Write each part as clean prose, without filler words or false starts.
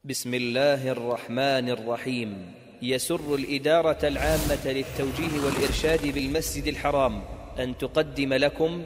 بسم الله الرحمن الرحيم. يسر الإدارة العامة للتوجيه والإرشاد بالمسجد الحرام أن تقدم لكم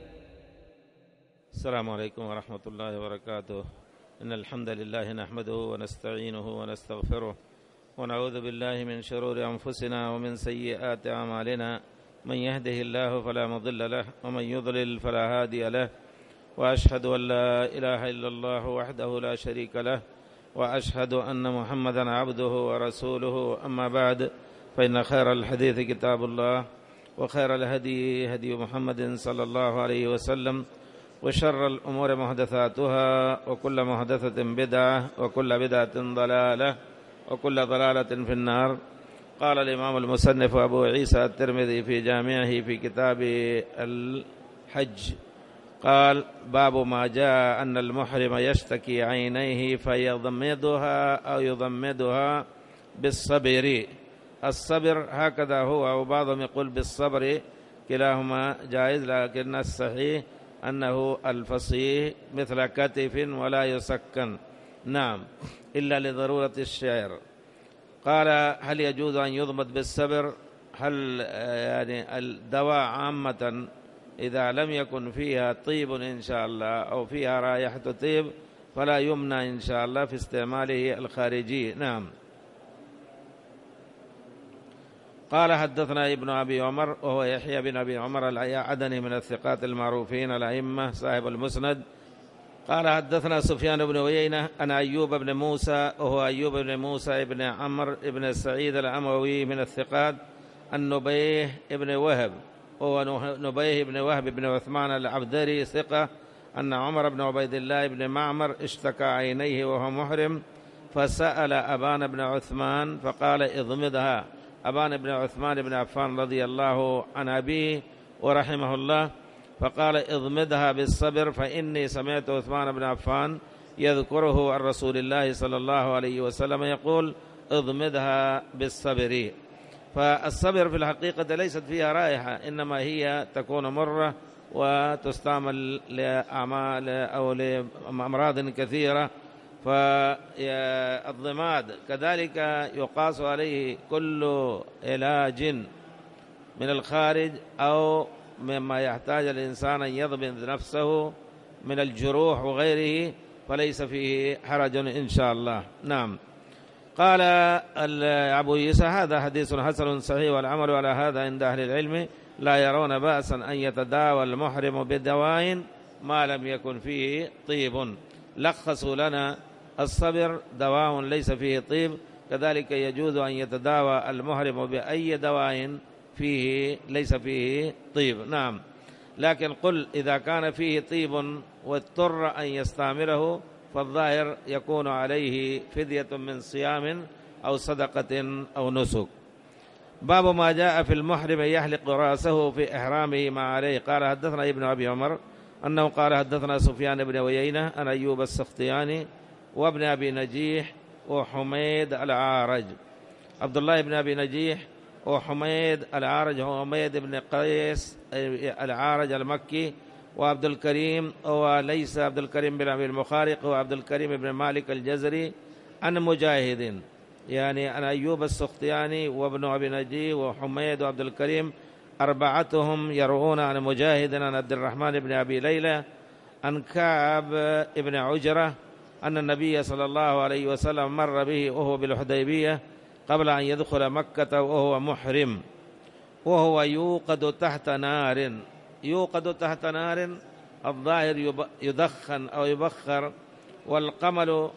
السلام عليكم ورحمة الله وبركاته. إن الحمد لله نحمده ونستعينه ونستغفره ونعوذ بالله من شرور أنفسنا ومن سيئات أعمالنا. من يهده الله فلا مضل له ومن يضلل فلا هادي له، وأشهد أن لا إله إلا الله وحده لا شريك له، وأشهد أن محمدا عبده ورسوله. أما بعد، فإن خير الحديث كتاب الله، وخير الهدي هدي محمد صلى الله عليه وسلم، وشر الأمور محدثاتها، وكل محدثة بدعة، وكل بدعة ضلالة، وكل ضلالة في النار. قال الإمام المصنف أبو عيسى الترمذي في جامعه في كتاب الحج، قال: باب ما جاء أن المحرم يشتكي عينيه فيضمدها أو يضمدها بالصبر. الصبر هكذا هو، وبعضهم يقول بالصبر، كلاهما جائز، لكن الصحيح أنه الفصيح مثل كتف ولا يسكن، نعم، إلا لضرورة الشعر. قال: هل يجوز أن يضمد بالصبر؟ هل يعني الدواء عامة إذا لم يكن فيها طيب إن شاء الله أو فيها رائحة طيب فلا يمنع إن شاء الله في استعماله الخارجي، نعم. قال: حدثنا ابن أبي عمر وهو يحيى بن أبي عمر العدني من الثقات المعروفين الأئمة صاحب المسند. قال: حدثنا سفيان بن عيينة عن أيوب بن موسى وهو أيوب بن موسى بن عمرو بن سعيد الأموي من الثقات، عن نبيه بن وهب وهو نبيه بن وهب بن عثمان العبدري ثقة، أن عمر بن عبيد الله بن معمر اشتكى عينيه وهو محرم، فسأل أبان بن عثمان فقال: اضمدها. أبان بن عثمان بن عفان رضي الله عن أبيه ورحمه الله، فقال: اضمدها بالصبر، فإني سمعت عثمان بن عفان يذكره عن رسول الله صلى الله عليه وسلم يقول: اضمدها بالصبر. فالصبر في الحقيقة ليست فيها رائحة، إنما هي تكون مرة وتستعمل لأعمال أو لأمراض كثيرة. فالضماد كذلك يقاس عليه كل علاج من الخارج أو مما يحتاج الإنسان أن يضمد نفسه من الجروح وغيره، فليس فيه حرج إن شاء الله، نعم. قال أبو عيسى: هذا حديث حسن صحيح، والعمل على هذا عند أهل العلم، لا يرون بأسا أن يتداوى المحرم بدواء ما لم يكن فيه طيب. لخصوا لنا الصبر دواء ليس فيه طيب، كذلك يجوز أن يتداوى المحرم بأي دواء فيه ليس فيه طيب، نعم. لكن قل إذا كان فيه طيب واضطر أن يستعمله فالظاهر يكون عليه فدية من صيام أو صدقة أو نسك. باب ما جاء في المحرم يحلق رأسه في إحرامه ما عليه. قال: حدثنا ابن أبي عمر أنه قال: حدثنا سفيان بن عيينة عن أيوب السختياني وابن أبي نجيح وحميد العارج. عبد الله بن أبي نجيح وحميد العارج هو حميد بن قيس العارج المكي، وعبد الكريم هو ليس عبد الكريم بن أبي المخارق، هو عبد الكريم بن مالك الجزري، عن مجاهد، يعني عن أيوب السختياني وابن أبي نجي وحميد وعبد الكريم، أربعتهم يروون عن مجاهد عن عبد الرحمن بن أبي ليلى عن كعب بن عجرة أن النبي صلى الله عليه وسلم مر به وهو بالحديبية قبل أن يدخل مكة وهو محرم، وهو يوقد تحت نار. يوقد تحت نار الظاهر يدخن أو يبخر، والقمل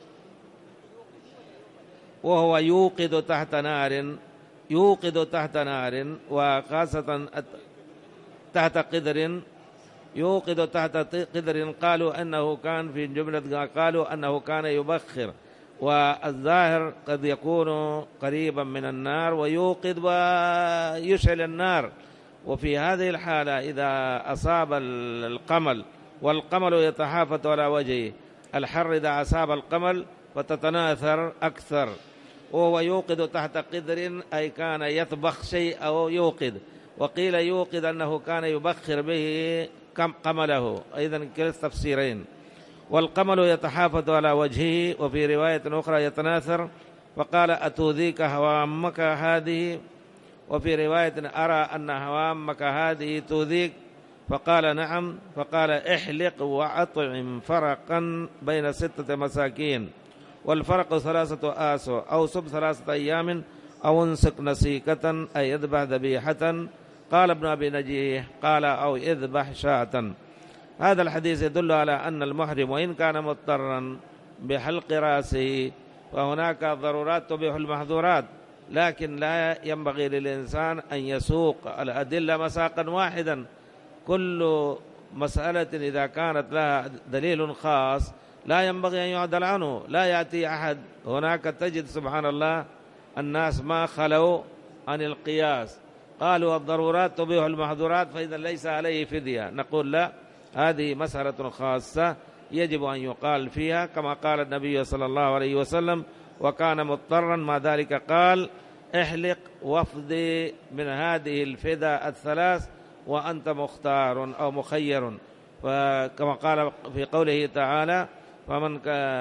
وهو يوقد تحت نار، يوقد تحت نار، وخاصة تحت قدر، يوقد تحت قدر. قالوا أنه كان في جملة، قالوا أنه كان يبخر، والظاهر قد يكون قريبا من النار ويوقد ويشعل النار. وفي هذه الحالة إذا أصاب القمل والقمل يتحافظ على وجهه، الحر إذا أصاب القمل فتتناثر أكثر. وهو يوقد تحت قدر أي كان يطبخ شيء أو يوقد، وقيل يوقد أنه كان يبخر به قمله، أيضا كلا التفسيرين. والقمل يتحافظ على وجهه، وفي رواية أخرى يتناثر، فقال أتؤذيك هوامك هذه، وفي رواية أرى أن هوامك هذه تؤذيك، فقال نعم، فقال احلق وأطعم فرقا بين 6 مساكين، والفرق 3 آسو، أو صب 3 أيام، أو انسك نسيكة أي يذبح ذبيحة. قال ابن أبي نجيح قال أو يذبح شاة. هذا الحديث يدل على أن المحرم وإن كان مضطرا بحلق رأسه فهناك ضرورات تبيح المحظورات، لكن لا ينبغي للإنسان أن يسوق الأدلة مساقا واحدا. كل مسألة إذا كانت لها دليل خاص لا ينبغي أن يعدل عنه. لا يأتي أحد، هناك تجد سبحان الله الناس ما خلوا عن القياس، قالوا الضرورات تبيح المحظورات فإذا ليس عليه فدية. نقول لا، هذه مسألة خاصة يجب أن يقال فيها كما قال النبي صلى الله عليه وسلم وكان مضطرا، ما ذلك قال احلق وافدي من هذه الفدى 3 وأنت مختار أو مخير. فكما قال في قوله تعالى فمن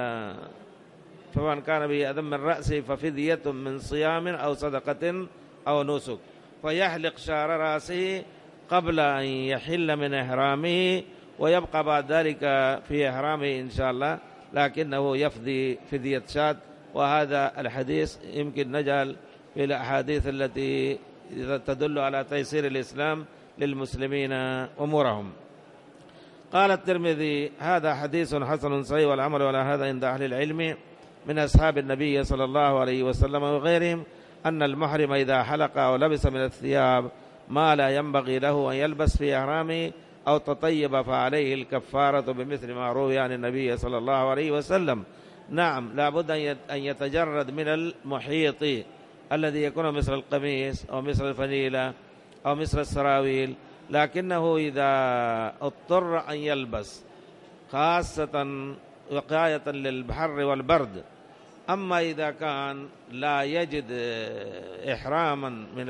كان به أذى من رأسه ففدية من صيام أو صدقة أو نسك، فيحلق شعر رأسه قبل أن يحل من إحرامه، ويبقى بعد ذلك في إحرامه إن شاء الله، لكنه يفدي فدية شاة. وهذا الحديث يمكن نجعل في الأحاديث التي تدل على تيسير الإسلام للمسلمين أمورهم. قال الترمذي هذا حديث حسن صحيح، والعمل على هذا عند أهل العلم من أصحاب النبي صلى الله عليه وسلم وغيرهم، أن المحرم إذا حلق أو لبس من الثياب ما لا ينبغي له أن يلبس في إحرامه أو تطيب فعليه الكفارة بمثل ما روي عن النبي صلى الله عليه وسلم. نعم، لابد أن يتجرد من المحيط الذي يكون مثل القميص أو مثل الفنيلة أو مثل السراويل، لكنه إذا اضطر أن يلبس خاصة وقاية للبحر والبرد. أما إذا كان لا يجد إحراما من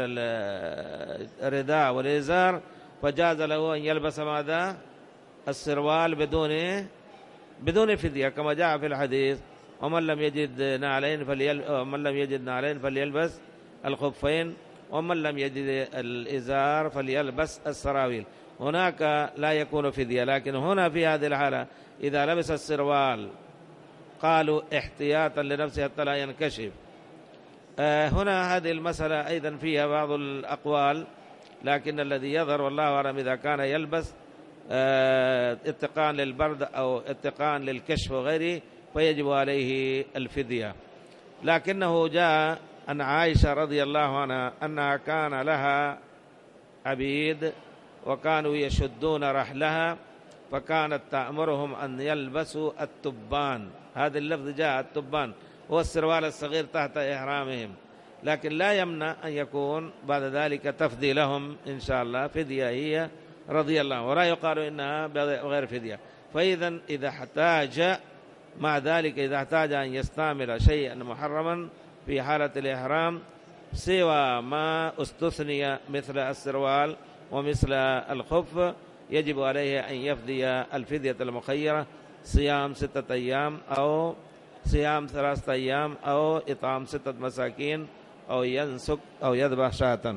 الرداء والإزار فجاز له أن يلبس ماذا؟ السروال بدون فدية، كما جاء في الحديث ومن لم يجد نعلين فليلبس الخفين، ومن لم يجد الإزار فليلبس السراويل. هناك لا يكون فدية، لكن هنا في هذه الحالة إذا لبس السروال قالوا احتياطا لنفسه حتى لا ينكشف. هنا هذه المسألة أيضا فيها بعض الأقوال، لكن الذي يظهر والله أعلم إذا كان يلبس اتقاء للبرد أو اتقاء للكشف وغيره فيجب عليه الفدية. لكنه جاء أن عائشة رضي الله عنها أنها كان لها عبيد وكانوا يشدون رحلها، فكانت تأمرهم أن يلبسوا التبان. هذا اللفظ جاء التبان هو السروال الصغير تحت إحرامهم، لكن لا يمنع أن يكون بعد ذلك تفدي لهم إن شاء الله فدية هي رضي الله عنه، ولا يقال إنها غير فدية. فإذا إذا احتاج مع ذلك إذا احتاج أن يستعمل شيئا محرما في حالة الإحرام سوى ما استثني مثل السروال ومثل الخف، يجب عليه أن يفدي الفدية المخيرة، صيام 6 أيام أو صيام 3 أيام أو إطعام 6 مساكين أو ينسك أو يذبح شاة.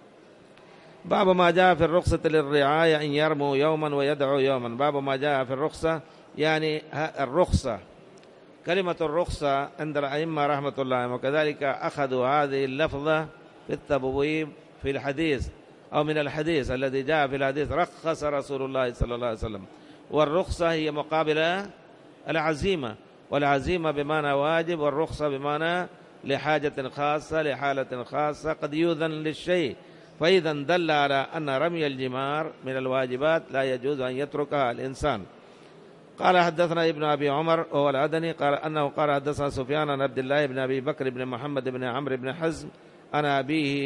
باب ما جاء في الرخصة للرعاية أن يرموا يوما ويدعوا يوما. باب ما جاء في الرخصة، يعني الرخصة، كلمة الرخصة عند الأئمة رحمة الله، وكذلك أخذوا هذه اللفظة في التبويب في الحديث أو من الحديث الذي جاء في الحديث رخص رسول الله صلى الله عليه وسلم. والرخصة هي مقابلة العزيمة، والعزيمة بمعنى واجب، والرخصة بمعنى لحاجة خاصة لحالة خاصة قد يؤذن للشيء. فإذا دل على أن رمي الجمار من الواجبات لا يجوز أن يتركها الإنسان. قال حدثنا ابن أبي عمر وهو العدني قال أنه قال حدثنا سفيان عن عبد الله بن أبي بكر بن محمد بن عمرو بن حزم أنا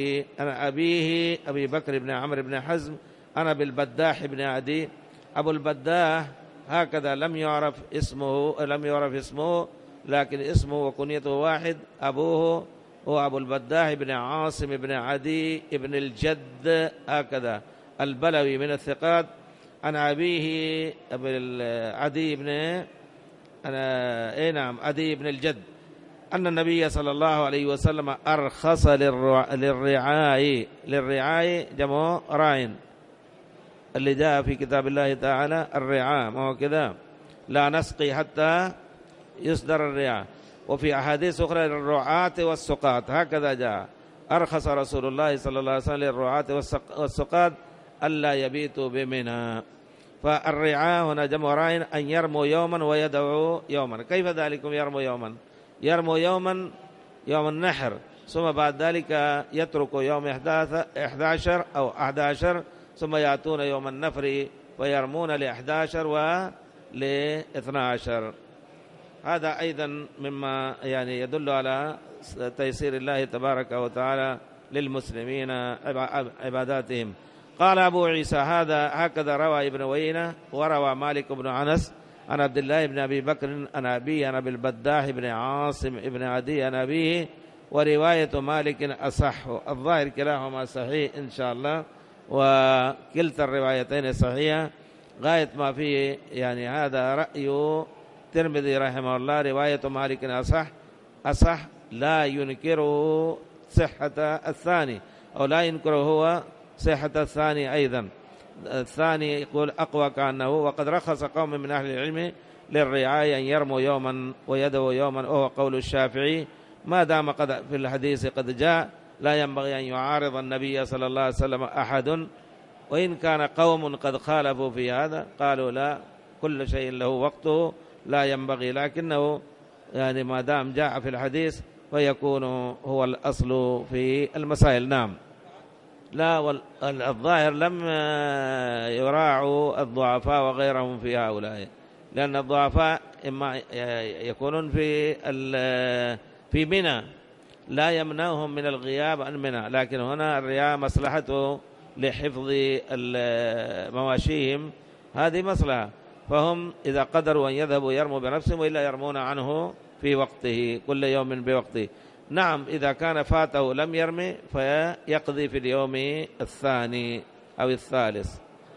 أبيه أبي بكر بن عمرو بن حزم أنا بالبداح بن عدي. أبو البداح هكذا لم يعرف اسمه، لكن اسمه وكنيته واحد. أبوه هو أبو البداح بن عاصم بن عدي بن الجد هكذا البلوي من الثقات. عن أبيه أبي عدي بن أي نعم عدي بن الجد أن النبي صلى الله عليه وسلم أرخص للرعاء جمع راعٍ اللي جاء في كتاب الله تعالى الرعاء، ما هو كذا، لا نسقي حتى يصدر الرعاء. وفي أحاديث أخرى للرعاة والسقاة هكذا جاء، أرخص رسول الله صلى الله عليه وسلم للرعاة والسقاة ألا يبيتوا بمنى. فالرعاء هنا جمع راع أن يرموا يوما ويدعوا يوما. كيف ذلك يرموا يوما؟ يرموا يوما يوم النحر، ثم بعد ذلك يتركوا يوم 11 أو 11، ثم يأتون يوم النفر فيرمون ل11 ول12. هذا أيضا مما يعني يدل على تيسير الله تبارك وتعالى للمسلمين عباداتهم. قال أبو عيسى هكذا روى ابن وينة وروى مالك بن أنس عن عبد الله بن أبي بكر عن أبيه عن أبي البداح بن عاصم بن عدي عن أبيه، ورواية مالك أصح. الظاهر كلاهما صحيح إن شاء الله، وكلتا الروايتين صحيحة غاية ما فيه. يعني هذا رأي الترمذي رحمه الله، رواية مالك أصح لا ينكره صحة الثاني، أو لا ينكره هو صحة الثاني أيضا. الثاني يقول أقوى كأنه. وقد رخص قوم من أهل العلم للرعاية أن يرموا يوما ويدعوا يوما، وهو قول الشافعي، ما دام قد في الحديث قد جاء لا ينبغي أن يعارض النبي صلى الله عليه وسلم أحد. وإن كان قوم قد خالفوا في هذا قالوا لا، كل شيء له وقته لا ينبغي، لكنه يعني ما دام جاء في الحديث فيكون هو الأصل في المسائل. نعم. لا، والظاهر لم يراعوا الضعفاء وغيرهم في هؤلاء، لأن الضعفاء إما يكونون في منى لا يمنعهم من الغياب عن منى، لكن هنا الرعاء مصلحته لحفظ مواشيهم، هذه مصلحة، فهم إذا قدروا أن يذهبوا يرموا بنفسهم، وإلا يرمون عنه في وقته كل يوم بوقته. نعم، إذا كان فاته لم يرمي فيقضي في اليوم الثاني أو الثالث.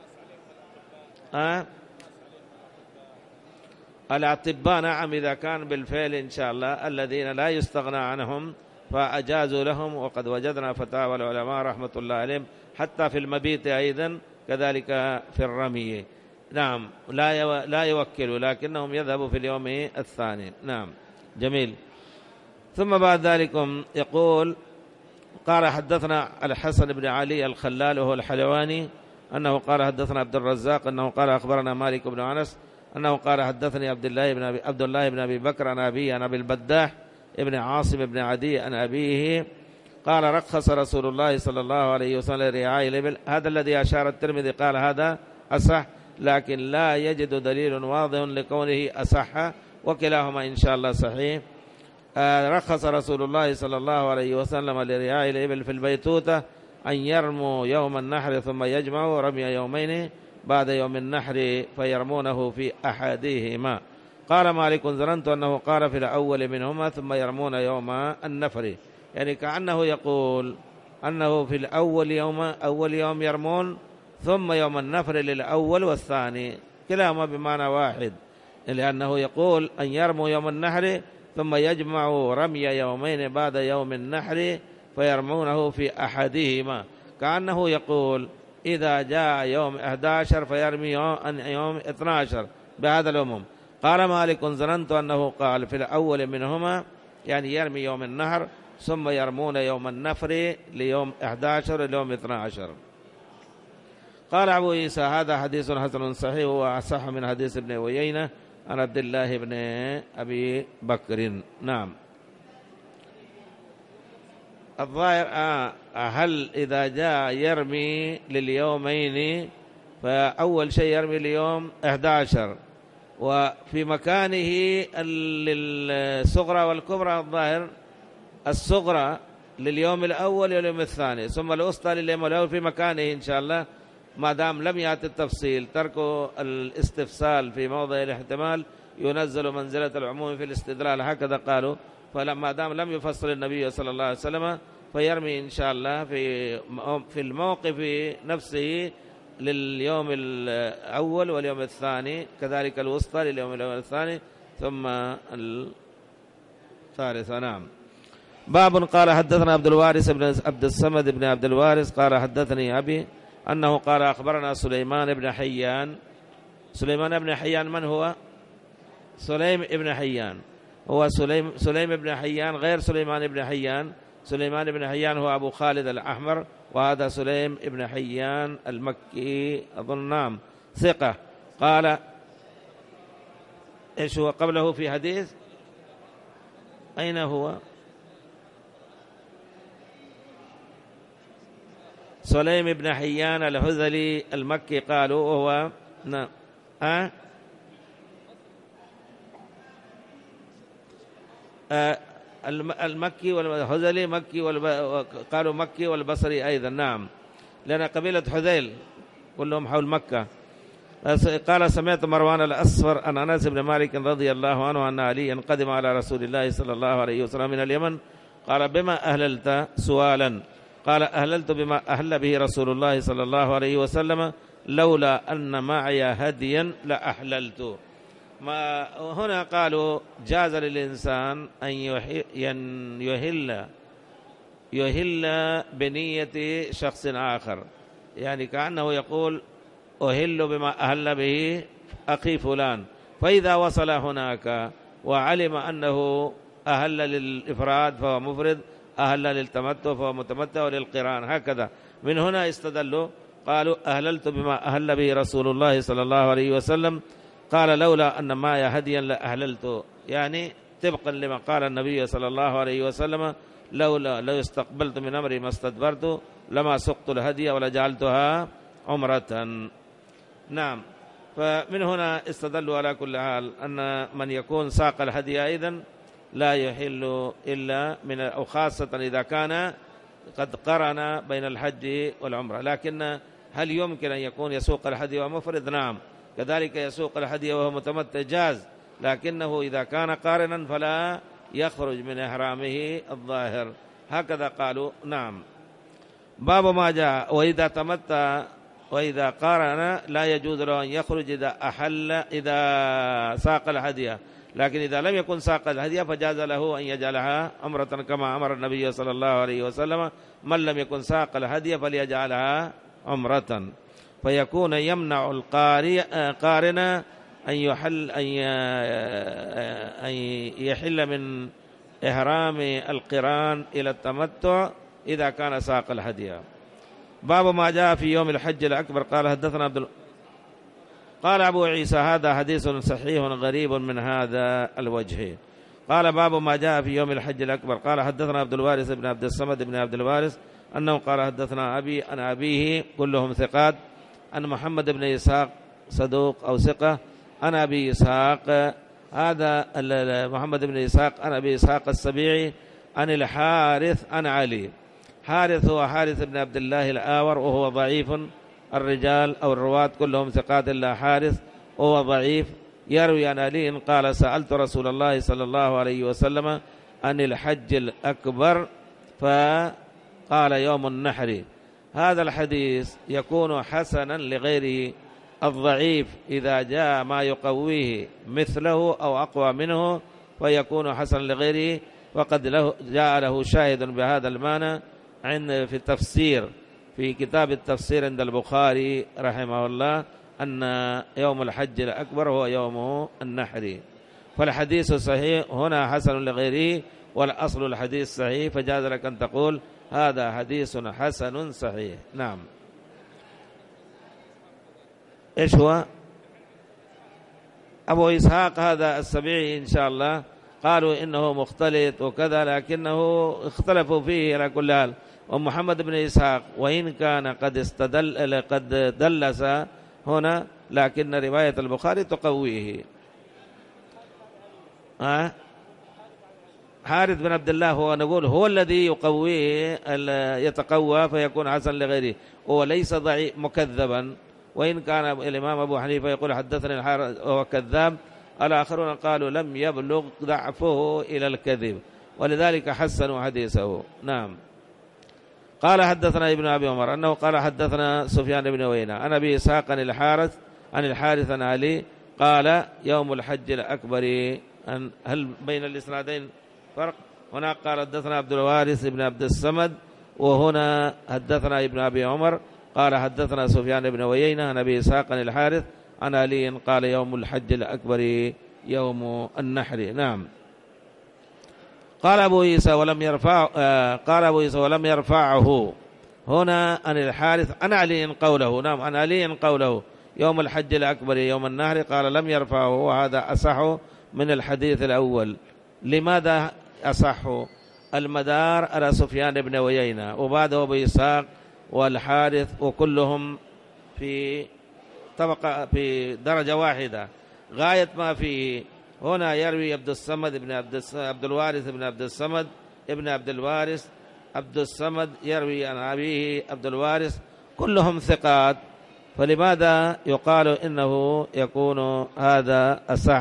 الأطباء نعم، إذا كان بالفعل إن شاء الله الذين لا يستغنى عنهم فأجازوا لهم، وقد وجدنا فتاوى العلماء رحمة الله عليهم حتى في المبيت أيضا كذلك في الرمي. نعم، لا يوكلوا، لكنهم يذهبوا في اليوم الثاني. نعم، جميل. ثم بعد ذلك يقول قال حدثنا الحسن بن علي الخلال وهو الحلواني أنه قال حدثنا عبد الرزاق أنه قال أخبرنا مالك بن أنس أنه قال حدثني عبد الله بن أبي بكر عن أبيه عن أبي البداح ابن عاصم بن عدي عن أبيه قال رخص رسول الله صلى الله عليه وسلم رعاء الإبل. هذا الذي أشار الترمذي قال هذا أصح، لكن لا يجد دليل واضح لكونه أصح، وكلاهما إن شاء الله صحيح. رخص رسول الله صلى الله عليه وسلم لرعاء الإبل في البيتوتة أن يرموا يوم النحر ثم يجمعوا رمي يومين بعد يوم النحر فيرمونه في أحدهما. قال مالك ظننت أنه قال في الأول منهما ثم يرمون يوم النفر، يعني كأنه يقول أنه في الأول أول يوم يرمون، ثم يوم النفر للأول والثاني، كلاهما بمعنى واحد، لأنه يقول أن يرموا يوم النحر ثم يجمعوا رمي يومين بعد يوم النحر فيرمونه في أحدهما، كأنه يقول إذا جاء يوم 11 فيرمي يوم 12 بهذا العموم. قال مالك ظننت أنه قال في الأول منهما، يعني يرمي يوم النحر ثم يرمون يوم النفر ليوم 11 ليوم 12. قال أبو عيسى هذا حديث حسن صحيح وأصح من حديث ابن ويينة عن عبد الله بن أبي بكر. نعم. الظاهر هل إذا جاء يرمي لليومين فأول شيء يرمي اليوم 11، وفي مكانه للصغرى والكبرى الظاهر الصغرى لليوم الأول واليوم الثاني، ثم الوسطى لليوم الأول في مكانه إن شاء الله، ما دام لم يأتي التفصيل. ترك الاستفسال في موضع الاحتمال ينزل منزلة العموم في الاستدلال، هكذا قالوا. فلما دام لم يفصل النبي صلى الله عليه وسلم فيرمي إن شاء الله في الموقف نفسه لليوم الأول واليوم الثاني، كذلك الوسطى لليوم الأول والثاني، ثم الثالثة. نعم. باب قال حدثنا عبد الوارث بن عبد الصمد بن عبد الوارث قال حدثني أبي أنه قال أخبرنا سليمان بن حيان. سليمان بن حيان من هو؟ سليم بن حيان. هو سليم بن حيان غير سليمان بن حيان. سليمان بن حيان هو أبو خالد الأحمر، وهذا سليم بن حيان المكي أظن. نعم ثقة. قال إيش هو قبله في حديث؟ أين هو؟ سليم بن حيان الهذلي المكي قالوا وهو نعم المكي والهذلي مكي قالوا مكي والبصري أيضا. نعم لأن قبيلة حذيل كلهم حول مكة. قال سمعت مروان الأصفر عن أنس بن مالك رضي الله عنه أن عليا قدم على رسول الله صلى الله عليه وسلم من اليمن قال بما أهللت؟ سؤالا. قال أهللت بما أهل به رسول الله صلى الله عليه وسلم لولا أن معي هديا لأحللت. ما هنا قالوا جاز للإنسان أن يهل بنية شخص آخر، يعني كأنه يقول أهل بما أهل به أخي فلان، فإذا وصل هناك وعلم أنه أهل للإفراد فهو مفرد، أهل للتمتع فهو متمتع، وللقران هكذا. من هنا استدلوا قالوا أهللت بما أهل به رسول الله صلى الله عليه وسلم قال لولا أن معي هديا لأهللت، يعني طبقا لما قال النبي صلى الله عليه وسلم لو استقبلت من أمري ما استدبرت لما سقت الهدي ولجعلتها عمرة. نعم. فمن هنا استدلوا على كل حال أن من يكون ساق الهدي أيضا لا يحل إلا من، أو خاصة إذا كان قد قرن بين الحج والعمرة. لكن هل يمكن أن يكون يسوق الهدي ومفرد؟ نعم. كذلك يسوق الهدي وهو متمتع جاز، لكنه إذا كان قارنا فلا يخرج من إحرامه الظاهر. هكذا قالوا. نعم. باب ما جاء وإذا تمتع وإذا قارن لا يجوز له أن يخرج إذا ساق الهدي، لكن إذا لم يكن ساق الهدي فجاز له أن يجعلها عمرة كما أمر النبي صلى الله عليه وسلم من لم يكن ساق الهدي فليجعلها عمرة، فيكون يمنع القارن أن يحل من إحرام القران إلى التمتع إذا كان ساق الهدي. باب ما جاء في يوم الحج الأكبر. قال حدثنا قال أبو عيسى هذا حديث صحيح غريب من هذا الوجه. قال باب ما جاء في يوم الحج الأكبر. قال حدثنا عبد الوارث بن عبد الصمد بن عبد الوارث أنه قال حدثنا أبي عن أبيه كلهم ثقات، أن محمد بن إسحاق صدوق أو ثقة، عن أبي إسحاق هذا محمد بن إسحاق عن أبي إسحاق السبيعي عن الحارث عن علي. حارث هو حارث بن عبد الله الآور وهو ضعيف، الرجال أو الرواة كلهم ثقات إلا حارث وهو ضعيف. يروي عن علي قال سألت رسول الله صلى الله عليه وسلم عن الحج الأكبر فقال يوم النحر. هذا الحديث يكون حسنا لغيره. الضعيف إذا جاء ما يقويه مثله أو أقوى منه فيكون حسنا لغيره، وقد جاء له شاهد بهذا المعنى في التفسير في كتاب التفسير عند البخاري رحمه الله أن يوم الحج الأكبر هو يوم النحر. فالحديث صحيح هنا حسن لغيره، والأصل الحديث صحيح، فجاز لك أن تقول هذا حديث حسن صحيح. نعم. إيش هو؟ أبو إسحاق هذا السبيعي إن شاء الله قالوا إنه مختلط وكذا، لكنه اختلفوا فيه على كل حال. ومحمد بن إسحاق وإن كان قد دلس هنا، لكن رواية البخاري تقويه. حارث بن عبد الله هو نقول هو الذي يقويه يتقوى فيكون حسن لغيره، هو ليس ضعيف مكذبا، وإن كان الإمام أبو حنيفة يقول حدثني الحارث وهو كذاب، الآخرون قالوا لم يبلغ ضعفه إلى الكذب، ولذلك حسنوا حديثه. نعم. قال حدثنا ابن أبي عمر أنه قال حدثنا سفيان بن عيينة عن أبي إسحاق عن الحارث عن علي قال يوم الحج الأكبر هل بين الإسنادين فرق؟ هناك قال حدثنا عبد الوارث بن عبد الصمد، وهنا حدثنا ابن أبي عمر قال حدثنا سفيان بن عيينة عن أبي إسحاق عن الحارث عن علي قال يوم الحج الأكبر يوم النحر. نعم. قال أبو عيسى ولم يرفعه هنا عن الحارث عن علي قوله. نعم، عن علي قوله يوم الحج الأكبر يوم النحر، قال لم يرفعه، وهذا أصح من الحديث الأول. لماذا أصح؟ المدار على سفيان بن عيينة، وبعده أبو إسحاق والحارث، وكلهم في طبقة في درجة واحدة. غاية ما فيه هنا يروي عبد الصمد بن عبد الوارث بن عبد الصمد ابن عبد الوارث، عبد الصمد يروي عن أبيه عبد الوارث، كلهم ثقات، فلماذا يقال إنه يكون هذا أصح؟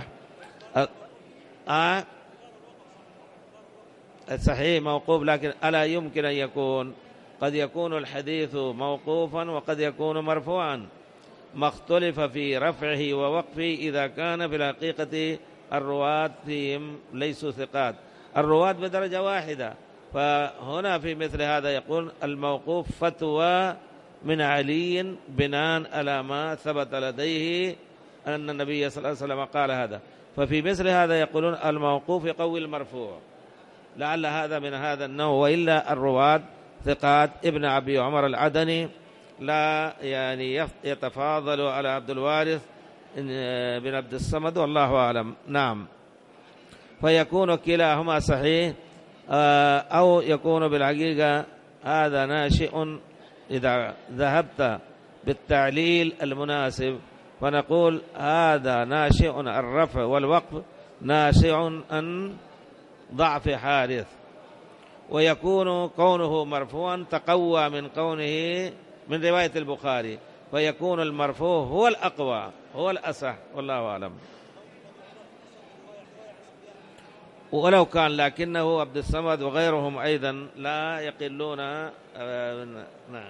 الصحيح موقوف، لكن ألا يمكن أن يكون؟ قد يكون الحديث موقوفا وقد يكون مرفوعا، ما اختلف في رفعه ووقفه إذا كان في الحقيقة الرواة فيهم ليسوا ثقات، الرواة بدرجة واحدة. فهنا في مثل هذا يقول الموقوف فتوى من علي بناء على ما ثبت لديه أن النبي صلى الله عليه وسلم قال هذا. ففي مثل هذا يقولون الموقوف يقوي المرفوع، لعل هذا من هذا النوع، وإلا الرواة ثقات. ابن أبي عمر العدني لا يعني يتفاضل على عبد الوارث بن عبد الصمد، والله أعلم. نعم. فيكون كلاهما صحيح، أو يكون بالحقيقة هذا ناشئ. إذا ذهبت بالتعليل المناسب فنقول هذا ناشئ، الرفع والوقف ناشئ عن ضعف حارث، ويكون كونه مرفوعا تقوى من كونه من رواية البخاري، فيكون المرفوع هو الأقوى هو الأصح، والله أعلم. ولو كان لكنه عبد الصمد وغيرهم أيضا لا يقلون. نعم.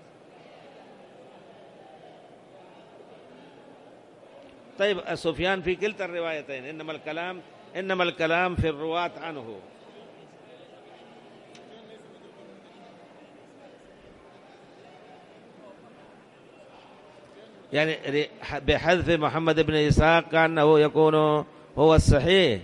طيب سفيان في كلتا الروايتين، إنما الكلام في الرواة عنه. يعني بحذف محمد بن إسحاق كأنه يكون هو الصحيح،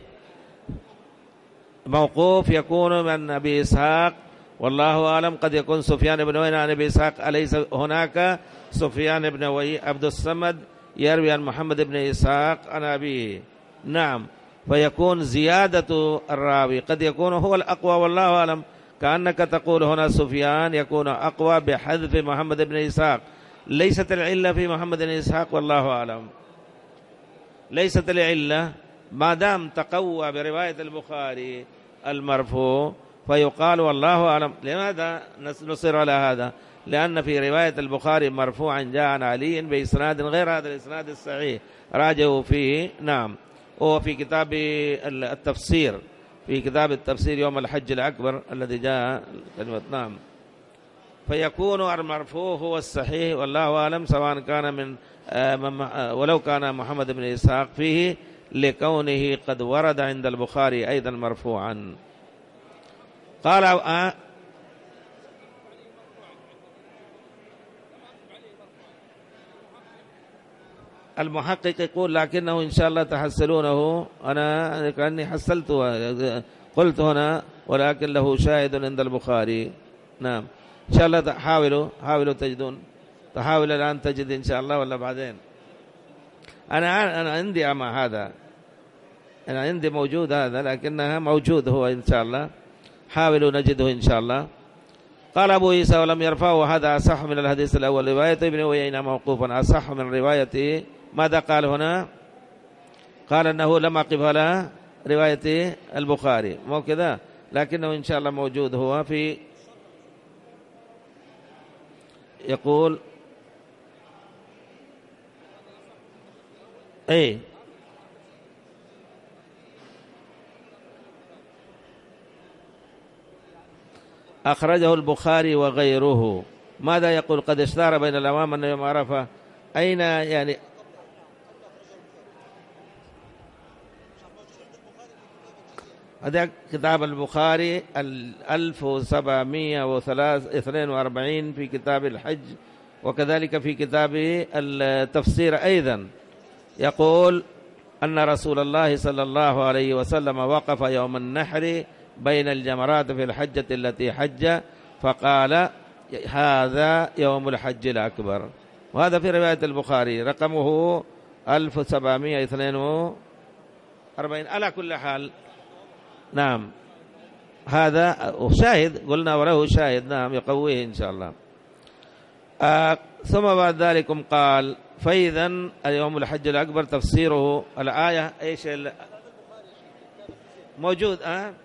موقوف يكون من أبي إسحاق، والله أعلم. قد يكون سفيان بن عيينة عن أبي إسحاق، أليس هناك سفيان بن عبد الصمد يروي عن محمد بن إسحاق عن أبيه؟ نعم. فيكون زيادة الراوي قد يكون هو الأقوى، والله أعلم. كأنك تقول هنا سفيان يكون أقوى بحذف محمد بن إسحاق، ليست العلة في محمد بن إسحاق، والله أعلم. ليست العلة ما دام تقوى برواية البخاري المرفوع، فيقال والله أعلم. لماذا نصر على هذا؟ لأن في رواية البخاري مرفوعا جاء عن علي بإسناد غير هذا الإسناد الصحيح، راجعوا فيه. نعم. وفي كتاب التفسير، في كتاب التفسير يوم الحج الأكبر الذي جاء كلمة. نعم. فيكون المرفوع هو الصحيح، والله أعلم، سواء كان من ولو كان محمد بن إسحاق فيه، لكونه قد ورد عند البخاري أيضا مرفوعا. قال المحقق يقول لكنه إن شاء الله تحصلونه، أنا كأني حصلته قلت هنا، ولكن له شاهد عند البخاري. نعم. إن شاء الله حاولوا تجدون، تحاول الآن تجد إن شاء الله ولا بعدين. أنا عندي مع هذا، أنا عندي موجود هذا، لكنها موجود هو إن شاء الله، حاولوا نجده إن شاء الله. قال أبو عيسى ولم يرفعه، هذا أصح من الحديث الأول. رواية ابن عيينة موقوفا أصح من رواية ماذا قال هنا؟ قال أنه لم أقف على رواية البخاري، مو كذا، لكنه إن شاء الله موجود هو في، يقول أي أخرجه البخاري وغيره. ماذا يقول؟ قد اشتهر بين الأمام أنه يوم عرفة. أين يعني؟ هذا كتاب البخاري 1742 في كتاب الحج، وكذلك في كتاب التفسير أيضا يقول أن رسول الله صلى الله عليه وسلم وقف يوم النحر بين الجمرات في الحجة التي حج فقال هذا يوم الحج الأكبر، وهذا في رواية البخاري رقمه 1742. على كل حال نعم هذا شاهد قلنا وله شاهد نعم يقويه إن شاء الله. ثم بعد ذلك قال فإذا اليوم الحج الأكبر تفسيره الآية إيش موجود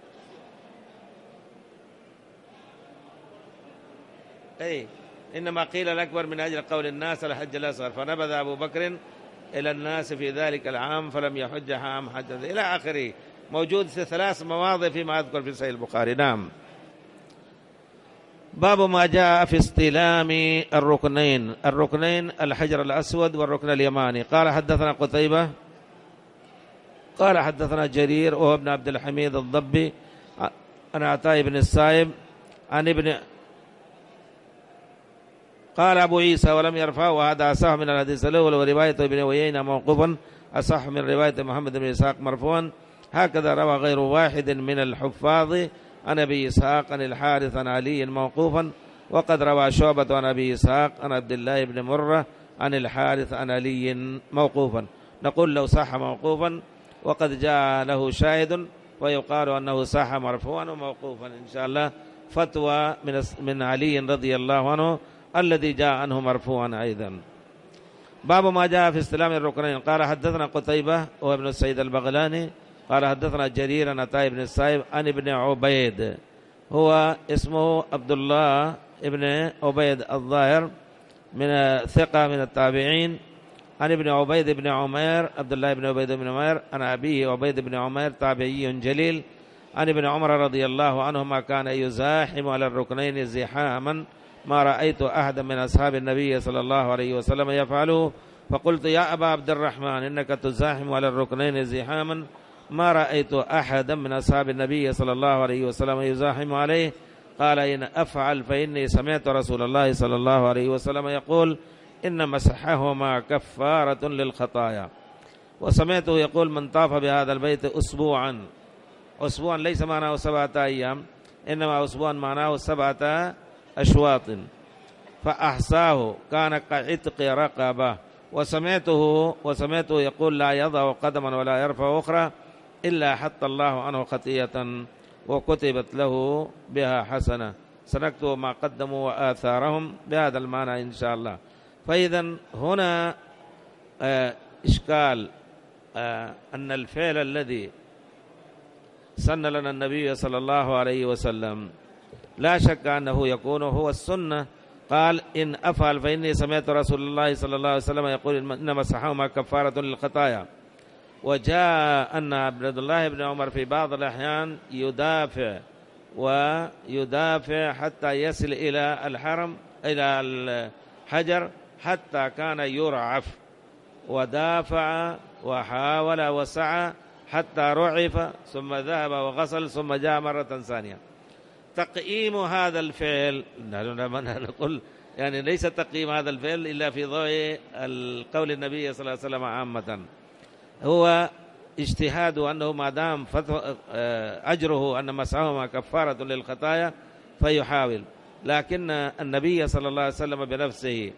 أي إنما قيل الأكبر من أجل قول الناس الحج الأصغر فنبذ أبو بكر إلى الناس في ذلك العام فلم يحج عام حج إلى آخره. موجود في 3 مواضع فيما أذكر في صحيح البخاري. نعم. باب ما جاء في استلام الركنين الحجر الأسود والركن اليماني. قال حدثنا قتيبة قال حدثنا جرير وهو ابن عبد الحميد الضبي عن عطاء بن السائب عن ابن قال أبو عيسى ولم يرفعه وهذا أصح من الحديث الأول ورواية ابن عيينة موقوفا أصح من رواية محمد بن إسحاق مرفوعا. هكذا روى غير واحد من الحفاظ عن أبي إسحاق عن الحارث عن علي موقوفا، وقد روى شعبة عن أبي إسحاق عن عبد الله بن مرة عن الحارث عن علي موقوفا. نقول لو صح موقوفا وقد جاء له شاهد ويقال أنه صح مرفوعا وموقوفا إن شاء الله فتوى من علي رضي الله عنه الذي جاء عنه مرفوعا أيضا. باب ما جاء في استلام الركنين. قال حدثنا قتيبة وابن السيد البغلاني قال حدثنا جرير عن عطاء بن السائب عن ابن عبيد هو اسمه عبد الله ابن عبيد الظاهر من ثقة من التابعين عن ابن عبيد بن عمير عبد الله بن عبيد بن عمير عن أبيه عبيد بن عمير تابعي جليل عن ابن عمر رضي الله عنهما كان يزاحم على الركنين زحاما ما رأيت أحدا من أصحاب النبي صلى الله عليه وسلم يفعله، فقلت يا أبا عبد الرحمن إنك تزاحم على الركنين زحاما ما رأيت أحدا من أصحاب النبي صلى الله عليه وسلم يزاحم عليه. قال إن أفعل فإني سمعت رسول الله صلى الله عليه وسلم يقول إن مسحهما كفارة للخطايا، وسمعته يقول من طاف بهذا البيت أسبوعا ليس معناه 7 أيام إنما أسبوعا معناه 7 أشواط فأحصاه كان كعتق رقبة، وسمعته يقول لا يضع قدما ولا يرفع أخرى إلا حط الله عنه خطيئة وكتبت له بها حسنة. سنكتب ما قدموا وآثارهم بهذا المعنى إن شاء الله. فإذا هنا إشكال أن الفعل الذي سن لنا النبي صلى الله عليه وسلم لا شك أنه يكون هو السنة. قال إن أفعل فإني سمعت رسول الله صلى الله عليه وسلم يقول إن مسحهما كفارة للخطايا. وجاء أن عبد الله بن عمر في بعض الأحيان يدافع حتى يصل إلى الحرم إلى الحجر حتى كان يرعف، ودافع وحاول وسعى حتى رعف ثم ذهب وغسل ثم جاء مرة ثانية. تقييم هذا الفعل نقول يعني ليس تقييم هذا الفعل إلا في ضوء القول النبي صلى الله عليه وسلم عامة، هو اجتهاد أنه ما دام أجره أن مسحهما كفارة للخطايا فيحاول. لكن النبي صلى الله عليه وسلم بنفسه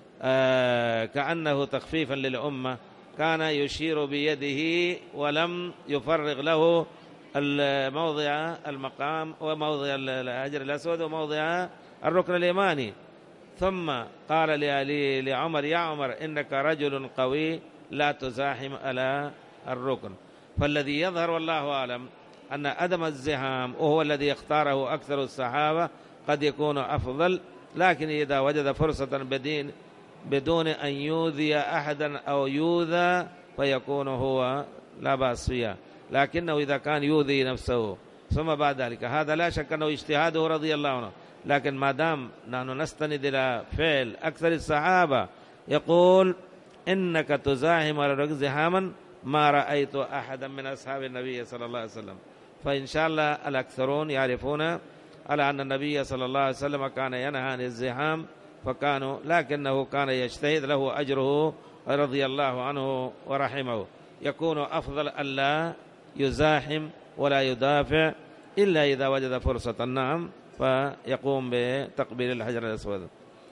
كأنه تخفيفا للأمة كان يشير بيده ولم يفرغ له موضع المقام وموضع الحجر الأسود وموضع الركن اليماني. ثم قال لعمر يا عمر إنك رجل قوي لا تزاحم على الركن. فالذي يظهر والله أعلم أن عدم الزحام وهو الذي اختاره أكثر الصحابة قد يكون أفضل، لكن إذا وجد فرصة بدون أن يؤذي أحدا أو يؤذى فيكون هو لا بأس فيها. لكنه إذا كان يؤذي نفسه ثم بعد ذلك هذا لا شك أنه اجتهاده رضي الله عنه. لكن ما دام نحن نستند إلى فعل أكثر الصحابة يقول إنك تزاحم على الركن زحاما ما رأيت أحدا من أصحاب النبي صلى الله عليه وسلم، فإن شاء الله الأكثرون يعرفون على أن النبي صلى الله عليه وسلم كان ينهى عن الزحام لكنه كان يجتهد، له أجره رضي الله عنه ورحمه. يكون أفضل ألا يزاحم ولا يدافع إلا إذا وجد فرصة، نعم، فيقوم بتقبيل الحجر الأسود.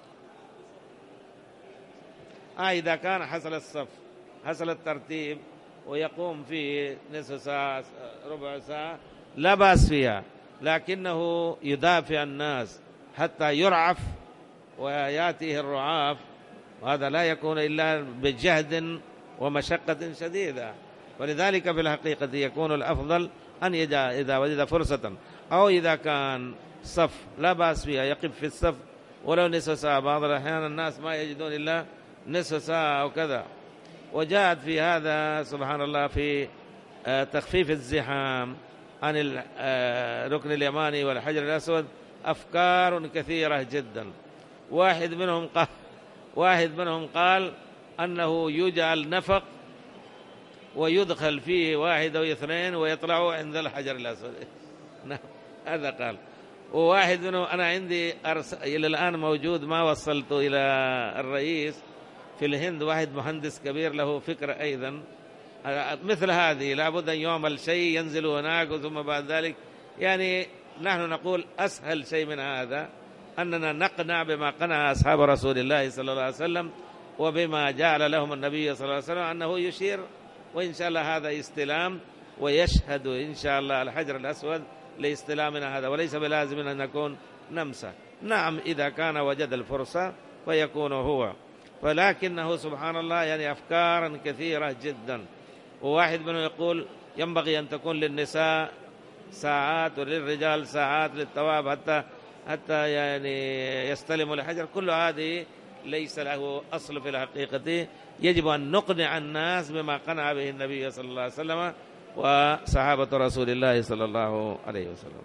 إذا كان حصل الصف، حصل الترتيب، ويقوم فيه نصف ساعة ربع ساعة لا بأس فيها، لكنه يدافع الناس حتى يرعف ويأتيه الرعاف، وهذا لا يكون إلا بجهد ومشقة شديدة. ولذلك في الحقيقة يكون الأفضل أن إذا وجد فرصة، أو إذا كان صف لا بأس فيها يقف في الصف ولو نصف ساعة. بعض الأحيان الناس ما يجدون إلا نصف ساعة أو كذا. وجاءت في هذا سبحان الله في تخفيف الزحام عن الركن اليماني والحجر الأسود أفكار كثيرة جدا. واحد منهم قال أنه يجعل نفق ويدخل فيه واحد أو اثنين ويطلعوا عند الحجر الأسود. هذا قال. وواحد منهم أنا عندي إلى الآن موجود، ما وصلت إلى الرئيس في الهند، واحد مهندس كبير له فكرة أيضا مثل هذه، لابد أن يعمل شيء ينزل هناك ثم بعد ذلك. يعني نحن نقول أسهل شيء من هذا أننا نقنع بما قنع أصحاب رسول الله صلى الله عليه وسلم وبما جعل لهم النبي صلى الله عليه وسلم، أنه يشير، وإن شاء الله هذا استلام، ويشهد إن شاء الله الحجر الأسود لاستلامنا هذا، وليس بلازم أن نكون نمسه. نعم إذا كان وجد الفرصة فيكون هو، ولكنه سبحان الله يعني أفكارا كثيرة جدا. وواحد منه يقول ينبغي أن تكون للنساء ساعات وللرجال ساعات للطواف حتى يعني يستلموا الحجر. كل هذه ليس له أصل في الحقيقة. يجب أن نقنع الناس بما قنع به النبي صلى الله عليه وسلم وصحابة رسول الله صلى الله عليه وسلم.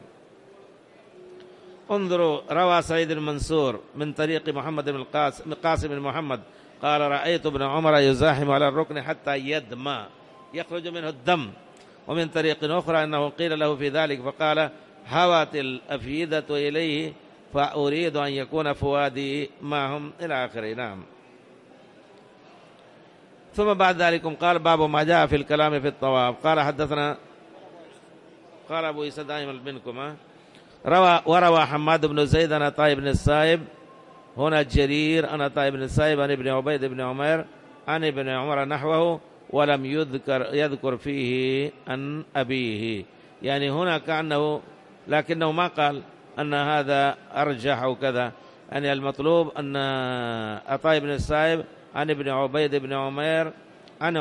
انظروا، روى سعيد المنصور من طريق محمد بن القاسم بن محمد قال رأيت ابن عمر يزاحم على الركن حتى يدمى، يخرج منه الدم. ومن طريق أخرى أنه قيل له في ذلك فقال هوت الأفئدة إليه فأريد أن يكون فؤادي معهم إلى آخره. نعم. ثم بعد ذلك قال باب ما جاء في الكلام في الطواف. قال حدثنا، قال أبو عيسى دائما منكم وروى حماد بن زيد عن عطاء بن السائب، هنا جرير عن عطاء بن السائب عن ابن عبيد بن عمير عن ابن عمر نحوه، ولم يذكر فيه عن أبيه. يعني هنا كأنه، لكنه ما قال أن هذا أرجح أو كذا. يعني المطلوب أن عطاء بن السائب عن ابن عبيد بن عمير عن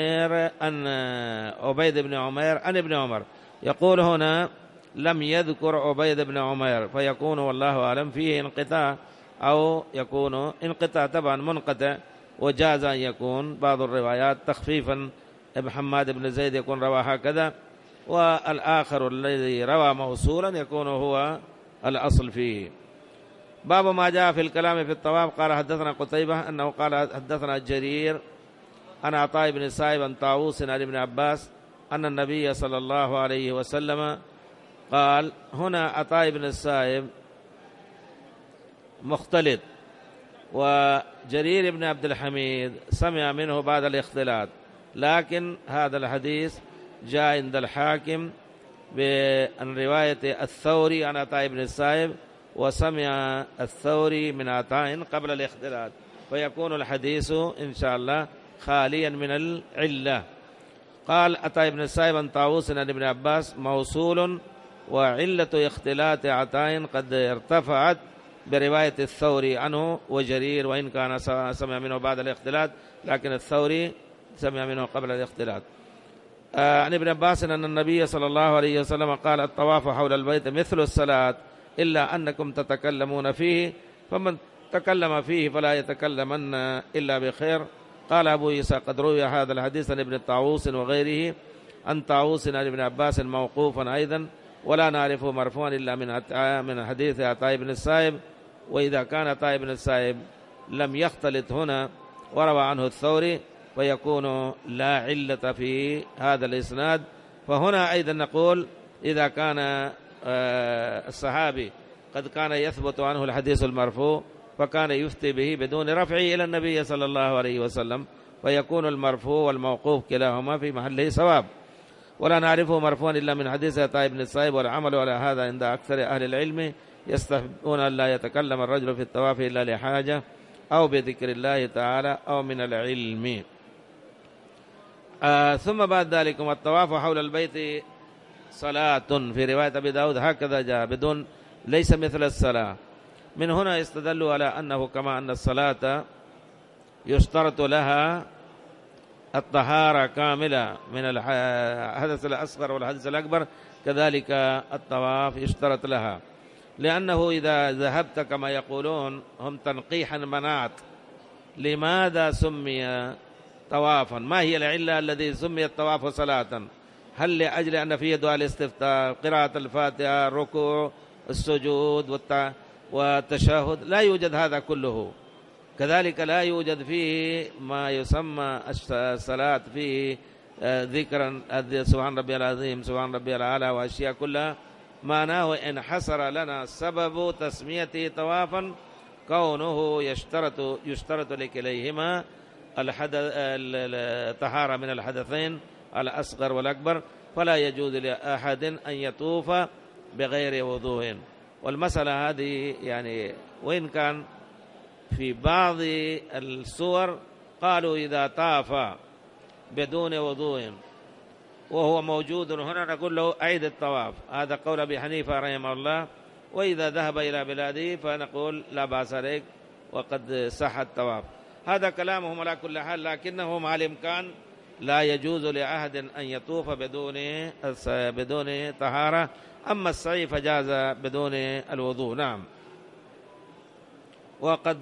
عبيد بن عمير عن ابن عمر. يقول هنا لم يذكر عبيد بن عمير، فيكون والله أعلم فيه انقطاع، أو يكون انقطاع طبعا منقطع. وجاز أن يكون بعض الروايات تخفيفا، محمد بن زيد يكون روى هكذا، والآخر الذي روى موصولا يكون هو الأصل فيه. باب ما جاء في الكلام في الطواف. قال حدثنا قتيبة أنه قال حدثنا جرير عن عطاء بن السائب عن طاووس عن ابن عباس أن النبي صلى الله عليه وسلم قال. هنا عطاء بن السائب مختلط، وجرير بن عبد الحميد سمع منه بعد الاختلاط، لكن هذا الحديث جاء عند الحاكم عن رواية الثوري عن عطاء بن السائب، وسمع الثوري من عطاء قبل الاختلاط، فيكون الحديث إن شاء الله خاليا من العلة. قال عطاء بن السائب عن طاووس عن ابن عباس موصول، وعلة اختلاط عطاء قد ارتفعت برواية الثوري عنه وجرير، وإن كان سمع منه بعد الاختلاط، لكن الثوري سمع منه قبل الاختلاط. عن ابن عباس أن النبي صلى الله عليه وسلم قال الطواف حول البيت مثل الصلاة إلا أنكم تتكلمون فيه، فمن تكلم فيه فلا يتكلمن إلا بخير. قال أبو عيسى قد روي هذا الحديث عن ابن طاووس وغيره عن طاووس عن ابن عباس موقوفا أيضا، ولا نعرفه مرفوعا إلا من حديث عطاء بن السائب. وإذا كان عطاء بن السائب لم يختلط هنا وروى عنه الثوري، فيكون لا علة في هذا الإسناد. فهنا أيضا نقول إذا كان الصحابي قد كان يثبت عنه الحديث المرفوع فكان يفتي به بدون رفعه إلى النبي صلى الله عليه وسلم، فيكون المرفوع والموقوف كلاهما في محله صواب. ولا نعرفه مرفوعا إلا من حديث عطاء بن الصائب، والعمل على هذا عند أكثر أهل العلم. يستحبون أن لا يتكلم الرجل في الطواف إلا لحاجة أو بذكر الله تعالى أو من العلم. ثم بعد ذلك الطواف حول البيت صلاة، في رواية أبي داود هكذا جاء بدون ليس مثل الصلاة. من هنا يستدل على أنه كما أن الصلاة يشترط لها الطهارة كاملة من الحدث الأصغر والحدث الأكبر، كذلك الطواف يشترط لها، لأنه إذا ذهبت كما يقولون هم تنقيحا منعت. لماذا سمي طوافا؟ ما هي العلة الذي سمي الطواف صلاة؟ هل لأجل أن فيه دعاء الاستفتاء، قراءة الفاتحة، الركوع، السجود والتشهد؟ لا يوجد هذا كله. كذلك لا يوجد فيه ما يسمى الصلاة فيه ذكرا سبحان ربي العظيم سبحان ربي الأعلى وأشياء كلها. معناه إن حصر لنا سبب تسميته طوافا كونه يشترط لكليهما الطهارة من الحدثين الأصغر والأكبر، فلا يجوز لأحد أن يطوف بغير وضوء. والمسألة هذه يعني وإن كان في بعض الصور قالوا إذا طاف بدون وضوء وهو موجود هنا نقول له أعيد الطواف، هذا قول أبي حنيفة رحمه الله. وإذا ذهب إلى بلاده فنقول لا بأس عليك وقد صح الطواف. هذا كلامهم على كل حال، لكنه مع الإمكان لا يجوز لأحد أن يطوف بدون طهارة. أما السعي فجاز بدون الوضوء. نعم. وقد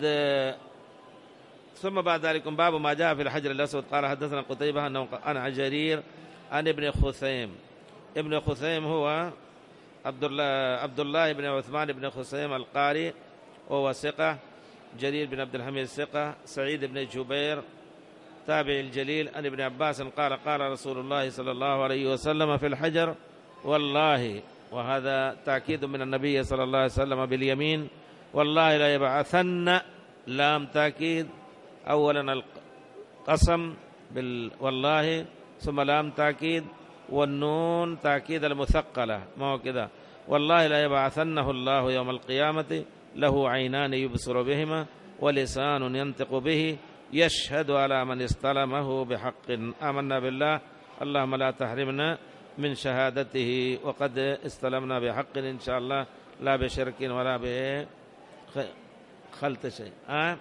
ثم بعد ذلك باب ما جاء في الحجر الأسود. قال حدثنا قتيبة أنه عن جرير عن ابن خثيم. ابن خثيم هو عبد الله بن عثمان بن خثيم القاري، وهو ثقة. جرير بن عبد الحميد ثقة. سعيد بن جبير تابع الجليل عن ابن عباس قال قال رسول الله صلى الله عليه وسلم في الحجر والله، وهذا تأكيد من النبي صلى الله عليه وسلم باليمين، والله لا يبعثن، لام تأكيد، أولا القسم والله ثم لام تأكيد والنون تأكيد المثقلة، ما هو كذا. والله لا يبعثنه الله يوم القيامة له عينان يبصر بهما ولسان ينطق به يشهد على من استلمه بحق. آمنا بالله اللهم لا تحرمنا من شهادته، وقد استلمنا بحق إن شاء الله، لا بشرك ولا بخلط شيء.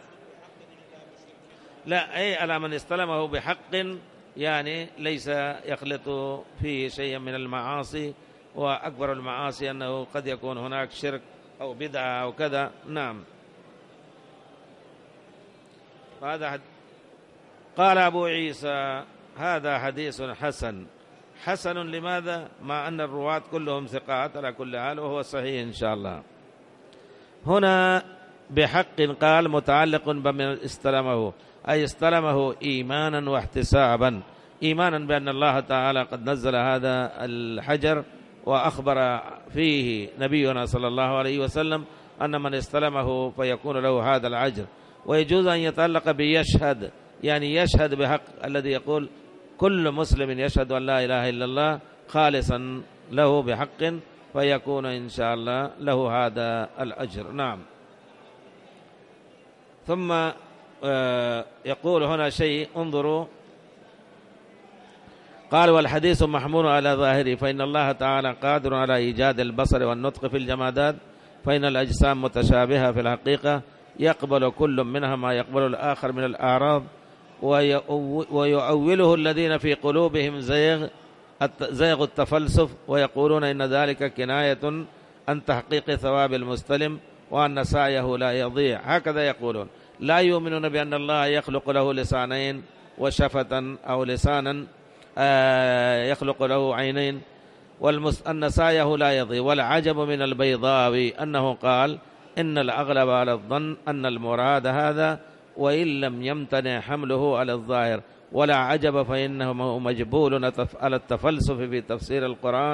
لا، أي على من استلمه بحق، يعني ليس يخلط فيه شيئا من المعاصي، وأكبر المعاصي أنه قد يكون هناك شرك أو بدعة أو كذا. نعم. قال أبو عيسى هذا حديث حسن. حسن لماذا؟ مع أن الرواة كلهم ثقات على كل حال، وهو صحيح إن شاء الله. هنا بحق قال متعلق بمن استلمه، أي استلمه إيمانا واحتسابا، إيمانا بأن الله تعالى قد نزل هذا الحجر، وأخبر فيه نبينا صلى الله عليه وسلم أن من استلمه فيكون له هذا الأجر. ويجوز أن يتعلق بيشهد، يعني يشهد بحق، الذي يقول كل مسلم يشهد أن لا إله إلا الله خالصا له بحق، فيكون إن شاء الله له هذا الأجر. نعم. ثم يقول هنا شيء، انظروا، قال والحديث محمول على ظاهره، فإن الله تعالى قادر على إيجاد البصر والنطق في الجمادات، فإن الأجسام متشابهة في الحقيقة، يقبل كل منها ما يقبل الآخر من الأعراض، ويؤوله الذين في قلوبهم زيغ التفلسف، ويقولون إن ذلك كناية عن تحقيق ثواب المستلم وأن سعيه لا يضيع. هكذا يقولون، لا يؤمنون بأن الله يخلق له لسانين وشفة أو لسانا يخلق له عينين، أن سعيه لا يضيع. والعجب من البيضاوي أنه قال إن الأغلب على الظن أن المراد هذا، وإن لم يمتنع حمله على الظاهر. ولا عجب، فإنه مجبول على التفلسف في تفسير القرآن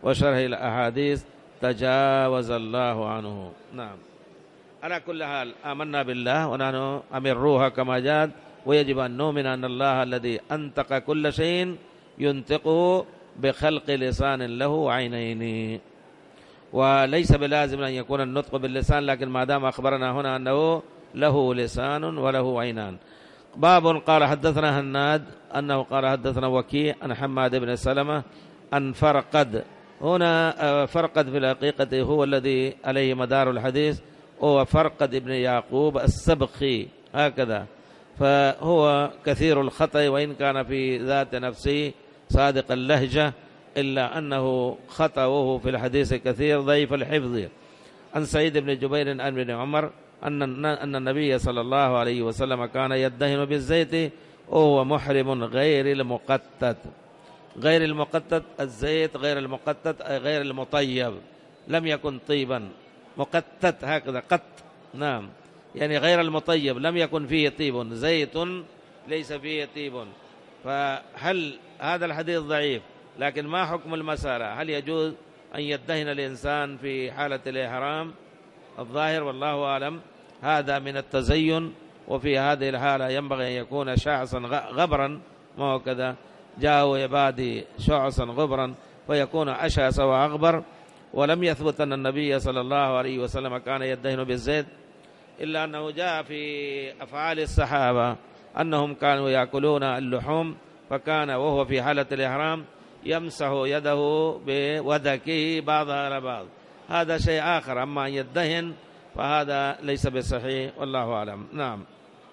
وشرح الأحاديث تجاوز الله عنه. نعم. على كل حال آمنا بالله ونحن أمروها كما جاءت، ويجب أن نؤمن أن الله الذي أنطق كل شيء ينطقه بخلق لسان له عينين، وليس بلازم أن يكون النطق باللسان، لكن ما دام أخبرنا هنا أنه له لسان وله عينان. باب قال حدثنا هناد أنه قال حدثنا وكيع عن حماد بن سلمة عن فرقد. هنا فرقد في الحقيقة هو الذي عليه مدار الحديث، هو فرقد بن يعقوب السبخي هكذا، فهو كثير الخطأ وإن كان في ذات نفسه صادق اللهجة، إلا أنه خطأه في الحديث كثير ضعيف الحفظ. عن سعيد بن جبير عن ابن عمر أن النبي صلى الله عليه وسلم كان يدهن بالزيت وهو محرم غير المقتت. غير المقتت الزيت غير المقتت غير المطيب، لم يكن طيبا، مقتت هكذا قط، نعم، يعني غير المطيب لم يكن فيه طيب، زيت ليس فيه طيب. فهل هذا الحديث ضعيف، لكن ما حكم المسألة؟ هل يجوز أن يدهن الإنسان في حالة الإحرام؟ الظاهر والله أعلم هذا من التزين، وفي هذه الحالة ينبغي أن يكون شعصا غبرا، ما هو كذا جاءوا عبادي شعصا غبرا فيكون أشعث وأغبر. ولم يثبت أن النبي صلى الله عليه وسلم كان يدهن بالزيت، إلا أنه جاء في أفعال الصحابة أنهم كانوا يأكلون اللحوم، فكان وهو في حالة الإحرام يمسح يده بودكه بعضها على بعض، هذا شيء آخر. أما أن يدهن فهذا ليس بصحيح والله أعلم. نعم.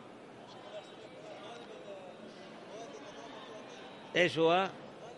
إيش هو؟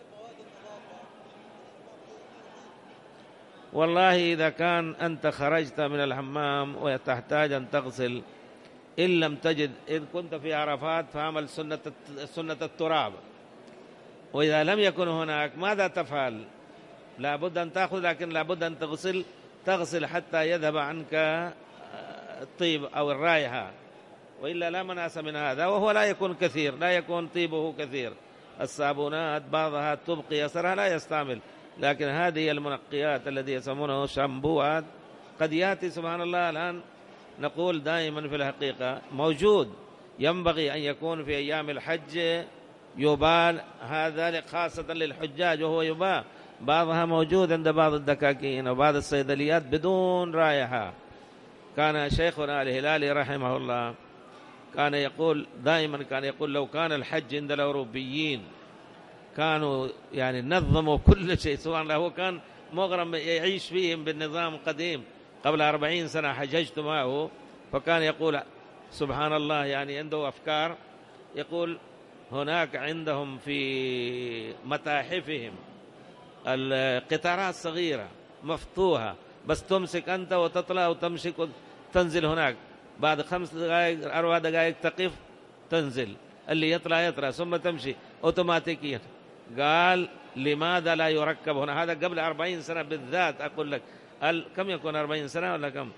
والله إذا كان أنت خرجت من الحمام وتحتاج أن تغسل، إن لم تجد، إذ كنت في عرفات فعمل سنة التراب، وإذا لم يكن هناك ماذا تفعل؟ لابد أن تأخذ، لكن لابد أن تغسل حتى يذهب عنك الطيب أو الرائحة، وإلا لا مناس من هذا. وهو لا يكون كثير، لا يكون طيبه كثير. الصابونات بعضها تبقي أثرها لا يستعمل، لكن هذه المنقيات الذي يسمونه شامبوات قد يأتي سبحان الله. الآن نقول دائما في الحقيقة موجود، ينبغي أن يكون في أيام الحج يبال، هذا خاصة للحجاج وهو يباع، بعضها موجود عند بعض الدكاكين وبعض الصيدليات بدون رائحة. كان شيخنا الهلالي رحمه الله كان يقول دائما، كان يقول لو كان الحج عند الأوروبيين كانوا يعني نظموا كل شيء، سبحان الله. هو كان مغرم يعيش فيهم بالنظام القديم، قبل 40 سنة حججت معه، فكان يقول سبحان الله، يعني عنده أفكار. يقول هناك عندهم في متاحفهم القطارات صغيرة مفتوحة، بس تمسك أنت وتطلع وتمسك وتنزل هناك، بعد 5 دقائق 4 دقائق تقف تنزل، اللي يطلع ثم تمشي أوتوماتيكيا. قال لماذا لا يركب هنا؟ هذا قبل 40 سنة بالذات، أقول لك كم يكون 40 سنة ولا كم؟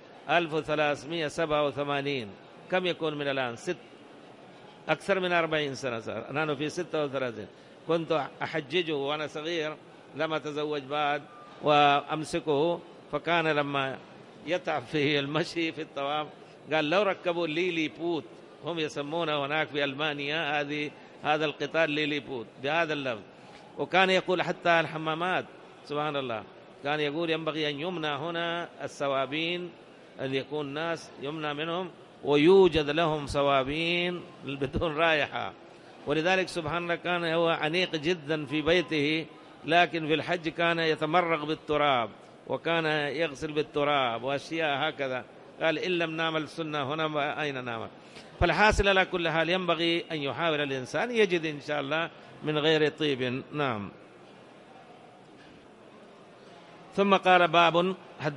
1387. كم يكون من الآن؟ أكثر من 40 سنة صار. نحن في 36. كنت أحججه وأنا صغير، لم أتزوج بعد، وأمسكه، فكان لما يتعب في المشي في الطواف قال لو ركبوا ليليبوت، هم يسمونه هناك في ألمانيا هذا القطار ليليبوت بهذا اللفظ. وكان يقول حتى الحمامات سبحان الله، كان يقول ينبغي أن يمنع هنا السوابين، أن يكون ناس يمنع منهم ويوجد لهم سوابين بدون رائحة. ولذلك سبحان الله كان هو عنيق جدا في بيته، لكن في الحج كان يتمرغ بالتراب وكان يغسل بالتراب وأشياء هكذا. قال إن لم نعمل السنة هنا أين نعمل؟ فالحاصل على كل حال ينبغي أن يحاول الإنسان يجد إن شاء الله من غير طيب. نعم. ثم قال باب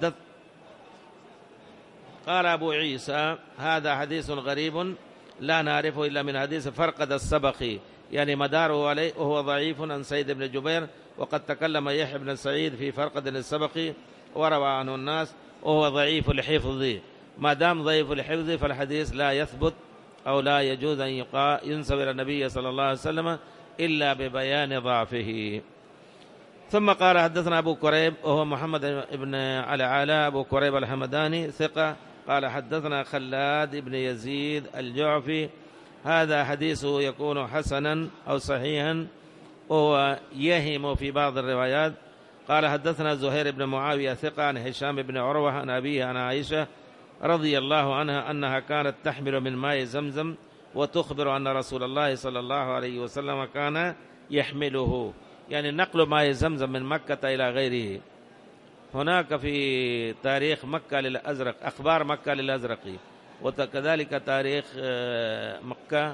قال أبو عيسى هذا حديث غريب لا نعرفه إلا من حديث فرقد السبخي، يعني مداره عليه، وهو ضعيف عن سيد بن جبير. وقد تكلم يحيى بن سعيد في فرقد السبخي وروى عنه الناس، وهو ضعيف الحفظ. ما دام ضعيف الحفظ فالحديث لا يثبت أو لا يجوز أن ينسب إلى النبي صلى الله عليه وسلم إلا ببيان ضعفه. ثم قال حدثنا أبو كريب وهو محمد بن علاء أبو كريب الحمداني ثقة، قال حدثنا خلاد بن يزيد الجعفي، هذا حديثه يكون حسنا أو صحيحا وهو يهم في بعض الروايات. قال حدثنا زهير بن معاوية ثقة عن هشام بن عروة عن أبيه عن عائشة رضي الله عنها أنها كانت تحمل من ماء زمزم وتخبر أن رسول الله صلى الله عليه وسلم كان يحمله، يعني نقل ماء زمزم من مكة إلى غيره. هناك في تاريخ مكة للأزرق أخبار مكة للأزرقي، وكذلك تاريخ مكة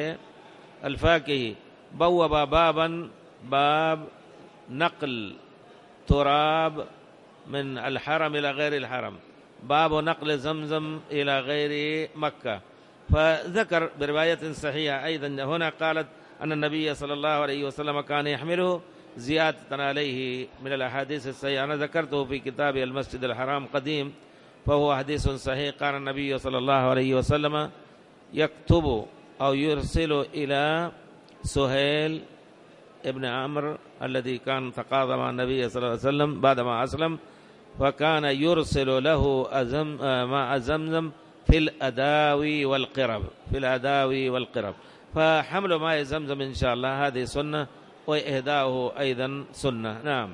للفاكهي، بوب بابا باب نقل تراب من الحرم إلى غير الحرم، باب نقل زمزم إلى غير مكة. فذكر برواية صحيحة أيضا هنا قالت أن النبي صلى الله عليه وسلم كان يحمله زيادة عليه من الأحاديث الصحيحة. أنا ذكرته في كتاب المسجد الحرام قديم، فهو حديث صحيح. كان النبي صلى الله عليه وسلم يكتب أو يرسل إلى سهيل ابن عمرو الذي كان تقاضى مع النبي صلى الله عليه وسلم بعدما أسلم، فكان يرسل له ماء زمزم في الأداوي والقرب، في الأداوي والقرب. فحمل ماء زمزم إن شاء الله هذه سنة، وإهداؤه أيضا سنة. نعم.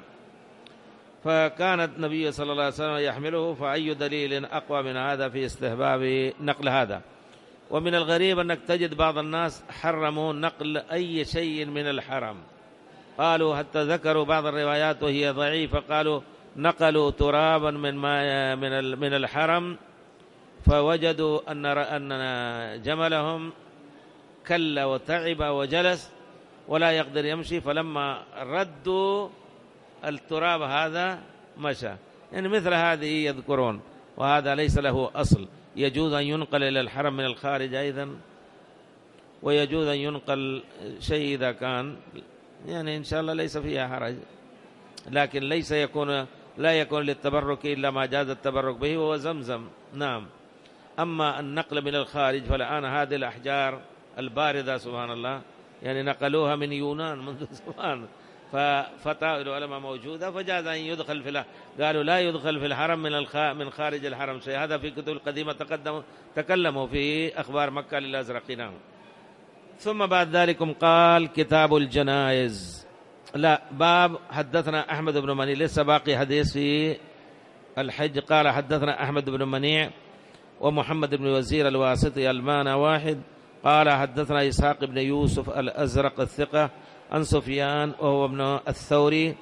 فكانت النبي صلى الله عليه وسلم يحمله، فأي دليل أقوى من هذا في استحباب نقل هذا. ومن الغريب أنك تجد بعض الناس حرموا نقل أي شيء من الحرم، قالوا حتى ذكروا بعض الروايات وهي ضعيفة، قالوا نقلوا ترابا من الحرم فوجدوا أن جملهم كل وتعب وجلس ولا يقدر يمشي، فلما ردوا التراب هذا مشى. يعني مثل هذه يذكرون، وهذا ليس له أصل. يجوز أن ينقل إلى الحرم من الخارج أيضا، ويجوز أن ينقل شيء إذا كان يعني إن شاء الله ليس فيها حرج، لكن لا يكون للتبرك إلا ما جاز التبرك به وهو زمزم. نعم. أما النقل من الخارج فالآن هذه الأحجار الباردة سبحان الله يعني نقلوها من يونان منذ زمان، ففتاوى العلماء موجودة، فجاز أن يدخل قالوا لا يدخل في الحرم من خارج الحرم شيء. هذا في كتب القديمة تكلموا في أخبار مكة للأزرقين. ثم بعد ذلك قال كتاب الجنائز، لا باب حدثنا أحمد بن منيع، لسه باقي حديث في الحج. قال حدثنا أحمد بن منيع ومحمد بن وزير الواسطي المعنى واحد. قال حدثنا إسحاق بن يوسف الأزرق الثقة عن سفيان وهو ابن الثوري.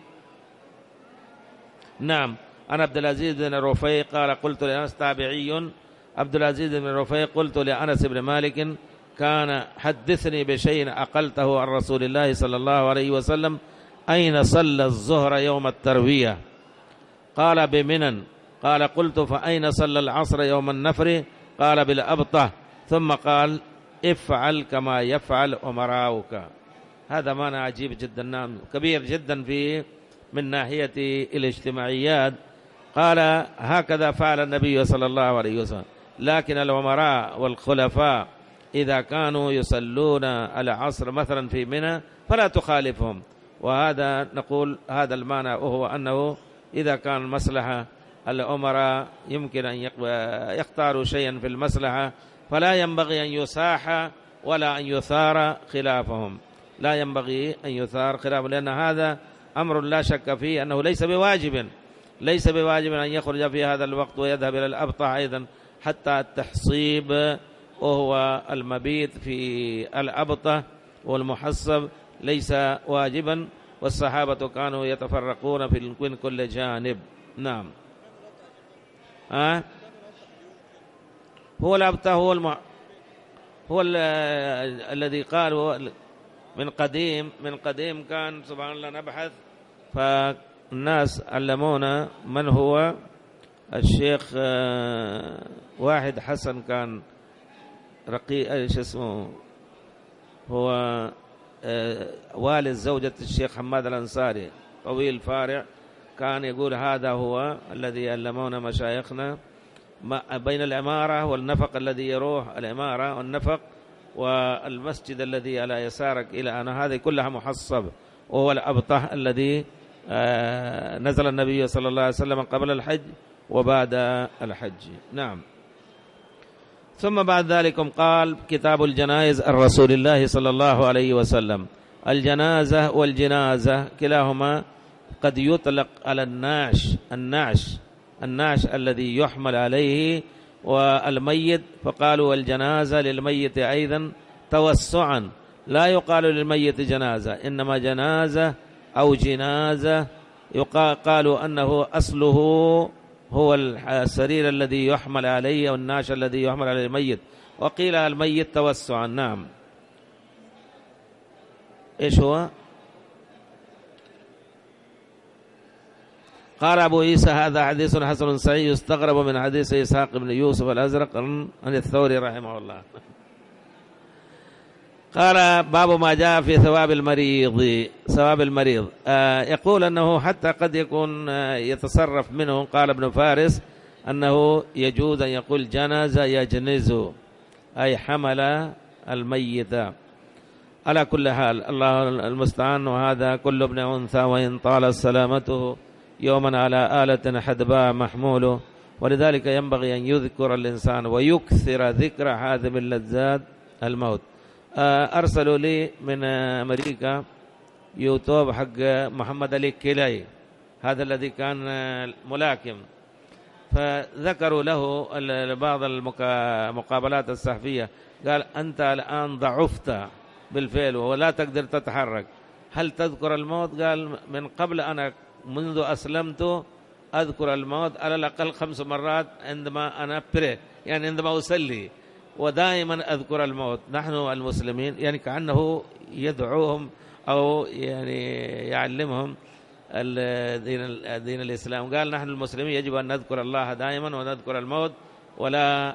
نعم. أنا عبد العزيز بن رفيع قال قلت لأنس تابعي عبد العزيز بن رفيع قلت لأنس بن مالك كان حدثني بشيء أقلته عن رسول الله صلى الله عليه وسلم أين صلى الظهر يوم التروية؟ قال بمنن. قال قلت فأين صلى العصر يوم النفر؟ قال بالأبطة. ثم قال افعل كما يفعل أمراؤك. هذا معنى عجيب جدا، نعم كبير جدا من ناحية الاجتماعيات. قال هكذا فعل النبي صلى الله عليه وسلم، لكن الأمراء والخلفاء إذا كانوا يصلون العصر مثلا في منى فلا تخالفهم. وهذا نقول هذا المعنى، وهو أنه إذا كان مصلحة الأمراء يمكن أن يختاروا شيئا في المصلحة، فلا ينبغي أن يساح ولا أن يثار خلافهم، لا ينبغي أن يثار خلافهم، لأن هذا أمر لا شك فيه أنه ليس بواجب أن يخرج في هذا الوقت ويذهب إلى الأبطح أيضا حتى التحصيب، وهو المبيت في الأبطح والمحصب ليس واجبا، والصحابة كانوا يتفرقون في كل جانب. نعم. هو الأبطح هو الذي قال من قديم كان سبحان الله نبحث، فالناس علمونا من هو الشيخ واحد حسن كان رقيق ايش اسمه، هو والد زوجة الشيخ حماد الأنصاري طويل فارع، كان يقول هذا هو الذي علمونا مشايخنا بين العمارة والنفق الذي يروح العمارة والنفق والمسجد الذي على يسارك إلى أنا، هذه كلها محصب، وهو الأبطح الذي نزل النبي صلى الله عليه وسلم قبل الحج وبعد الحج. نعم. ثم بعد ذلك قال كتاب الجنائز الرسول الله صلى الله عليه وسلم. الجنازة والجنازة كلاهما قد يطلق على النعش الذي يحمل عليه والميت، فقالوا والجنازة للميت أيضا توسعا، لا يقال للميت جنازة، إنما جنازة أو جنازة قالوا أنه أصله هو السرير الذي يحمل عليه أو النعش الذي يحمل عليه الميت، وقيل الميت توسعا. نعم. إيش هو؟ قال أبو عيسى هذا حديث حسن صحيح يستغرب من حديث إسحاق بن يوسف الأزرق عن الثوري رحمه الله. قال باب ما جاء في ثواب المريض. يقول أنه حتى قد يكون يتصرف منه. قال ابن فارس أنه يجوز أن يقول جنز يجنز، أي حمل الميت. على كل حال الله المستعان، وهذا كل ابن أنثى وإن طال سلامته يوما على آلة حدباء محموله، ولذلك ينبغي أن يذكر الإنسان ويكثر ذكر حاذم اللذات الموت. أرسلوا لي من أمريكا يوتيوب حق محمد علي كيلاي، هذا الذي كان ملاكم، فذكروا له بعض المقابلات الصحفية، قال أنت الآن ضعفت بالفعل ولا تقدر تتحرك، هل تذكر الموت؟ قال من قبل أنا منذ أسلمت أذكر الموت على الأقل 5 مرات عندما أنا يعني عندما أصلي، ودائما أذكر الموت. نحن المسلمين يعني كأنه يدعوهم أو يعني يعلمهم دين الإسلام. قال نحن المسلمين يجب أن نذكر الله دائما ونذكر الموت، ولا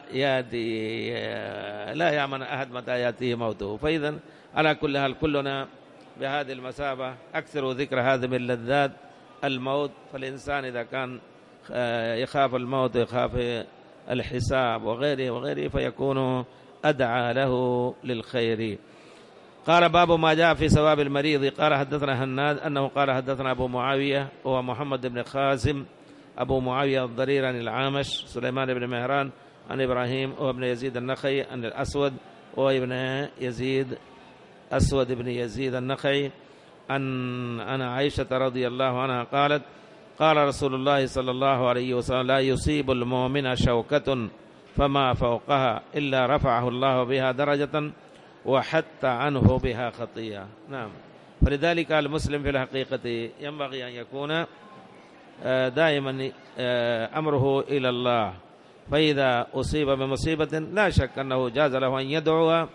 لا يأمن أحد متى يأتيه موته. فإذا على كل حال كلنا بهذه المثابة أكثر ذكر هذه من اللذات الموت. فالإنسان إذا كان يخاف الموت يخاف الحساب وغيره فيكون أدعى له للخير. قال باب ما جاء في ثواب المريض. قال حدثنا هناد أنه قال حدثنا أبو معاوية هو محمد بن خازم أبو معاوية الضرير عن العامش سليمان بن مهران عن إبراهيم وابن يزيد النخعي عن الأسود وابن يزيد أسود بن يزيد النخعي عن عائشة رضي الله عنها قالت قال رسول الله صلى الله عليه وسلم لا يصيب المؤمن شوكة فما فوقها إلا رفعه الله بها درجة وحتى عنه بها خطيئة. نعم. فلذلك المسلم في الحقيقة ينبغي أن يكون دائما أمره إلى الله، فإذا أصيب بمصيبة لا شك أنه جاز له أن يدعو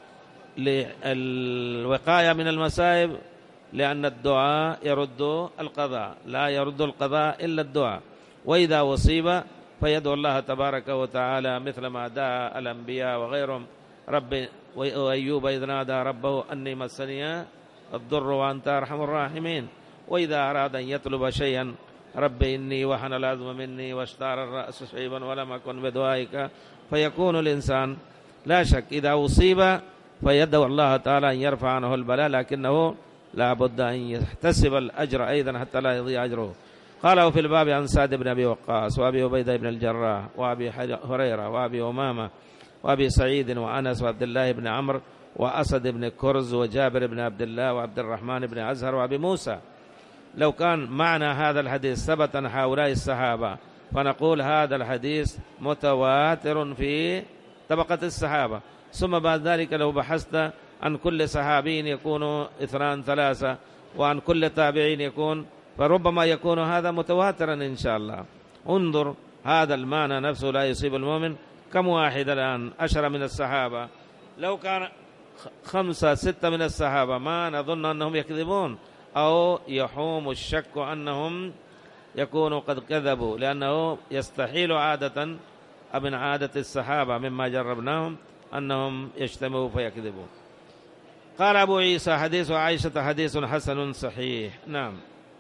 للوقاية من المصائب، لأن الدعاء يرد القضاء، لا يرد القضاء إلا الدعاء. وإذا أصيب فيدعو الله تبارك وتعالى مثل ما دعا الأنبياء وغيرهم، رب وأيوب إذ نادى ربه أني مسني الضر وأنت أرحم الراحمين. وإذا أراد أن يطلب شيئا رب إني وحن العظم مني واشتعل الرأس شيبا ولم أكن بدعائك، فيكون الإنسان لا شك إذا أصيب فيدعو الله تعالى أن يرفع عنه البلاء، لكنه لا بد أن يحتسب الأجر أيضا حتى لا يضيع أجره. قال في الباب عن سعد بن أبي وقاص وأبي عبيدة بن الجراح وأبي هريرة وأبي أمامة وأبي سعيد وأنس وعبد الله بن عمرو وأسد بن كرز وجابر بن عبد الله وعبد الرحمن بن أزهر وأبي موسى. لو كان معنى هذا الحديث ثبت عن هؤلاء الصحابة فنقول هذا الحديث متواتر في طبقة الصحابة. ثم بعد ذلك لو بحثت عن كل صحابي يكون 2 3 وعن كل تابعين يكون، فربما يكون هذا متواترا إن شاء الله. انظر هذا المعنى نفسه لا يصيب المؤمن. كم واحد الآن 10 من الصحابة، لو كان 5 6 من الصحابة ما نظن أنهم يكذبون أو يحوم الشك أنهم يكونوا قد كذبوا، لأنه يستحيل عادة من عادة الصحابة مما جربناهم أنهم يجتمعوا فيكذبوا. قال أبو عيسى حديث عائشة حديث حسن صحيح. نعم.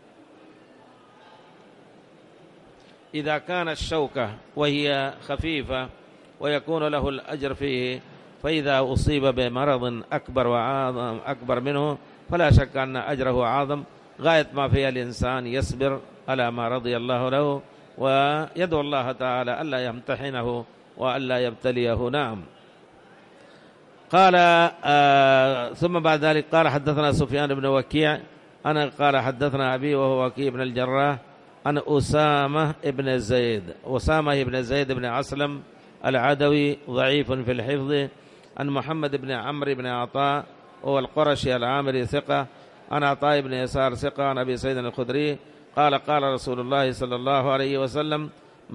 إذا كان الشوكة وهي خفيفة ويكون له الأجر فيه، فإذا أصيب بمرض أكبر وعظم أكبر منه فلا شك أن أجره عظم، غاية ما فيها الإنسان يصبر على ما رضي الله له، ويدعو الله تعالى ألا يمتحنه وألا يبتليه. نعم. قال ثم بعد ذلك قال حدثنا سفيان بن وكيع أنا قال حدثنا أبي وهو وكيع بن الجراح عن أسامة بن زيد بن أسلم العدوي ضعيف في الحفظ، عن محمد بن عمرو بن عطاء وهو القرشي العامري ثقة، عن عطاء بن يسار ثقة، عن أبي سعيد الخدري قال قال رسول الله صلى الله عليه وسلم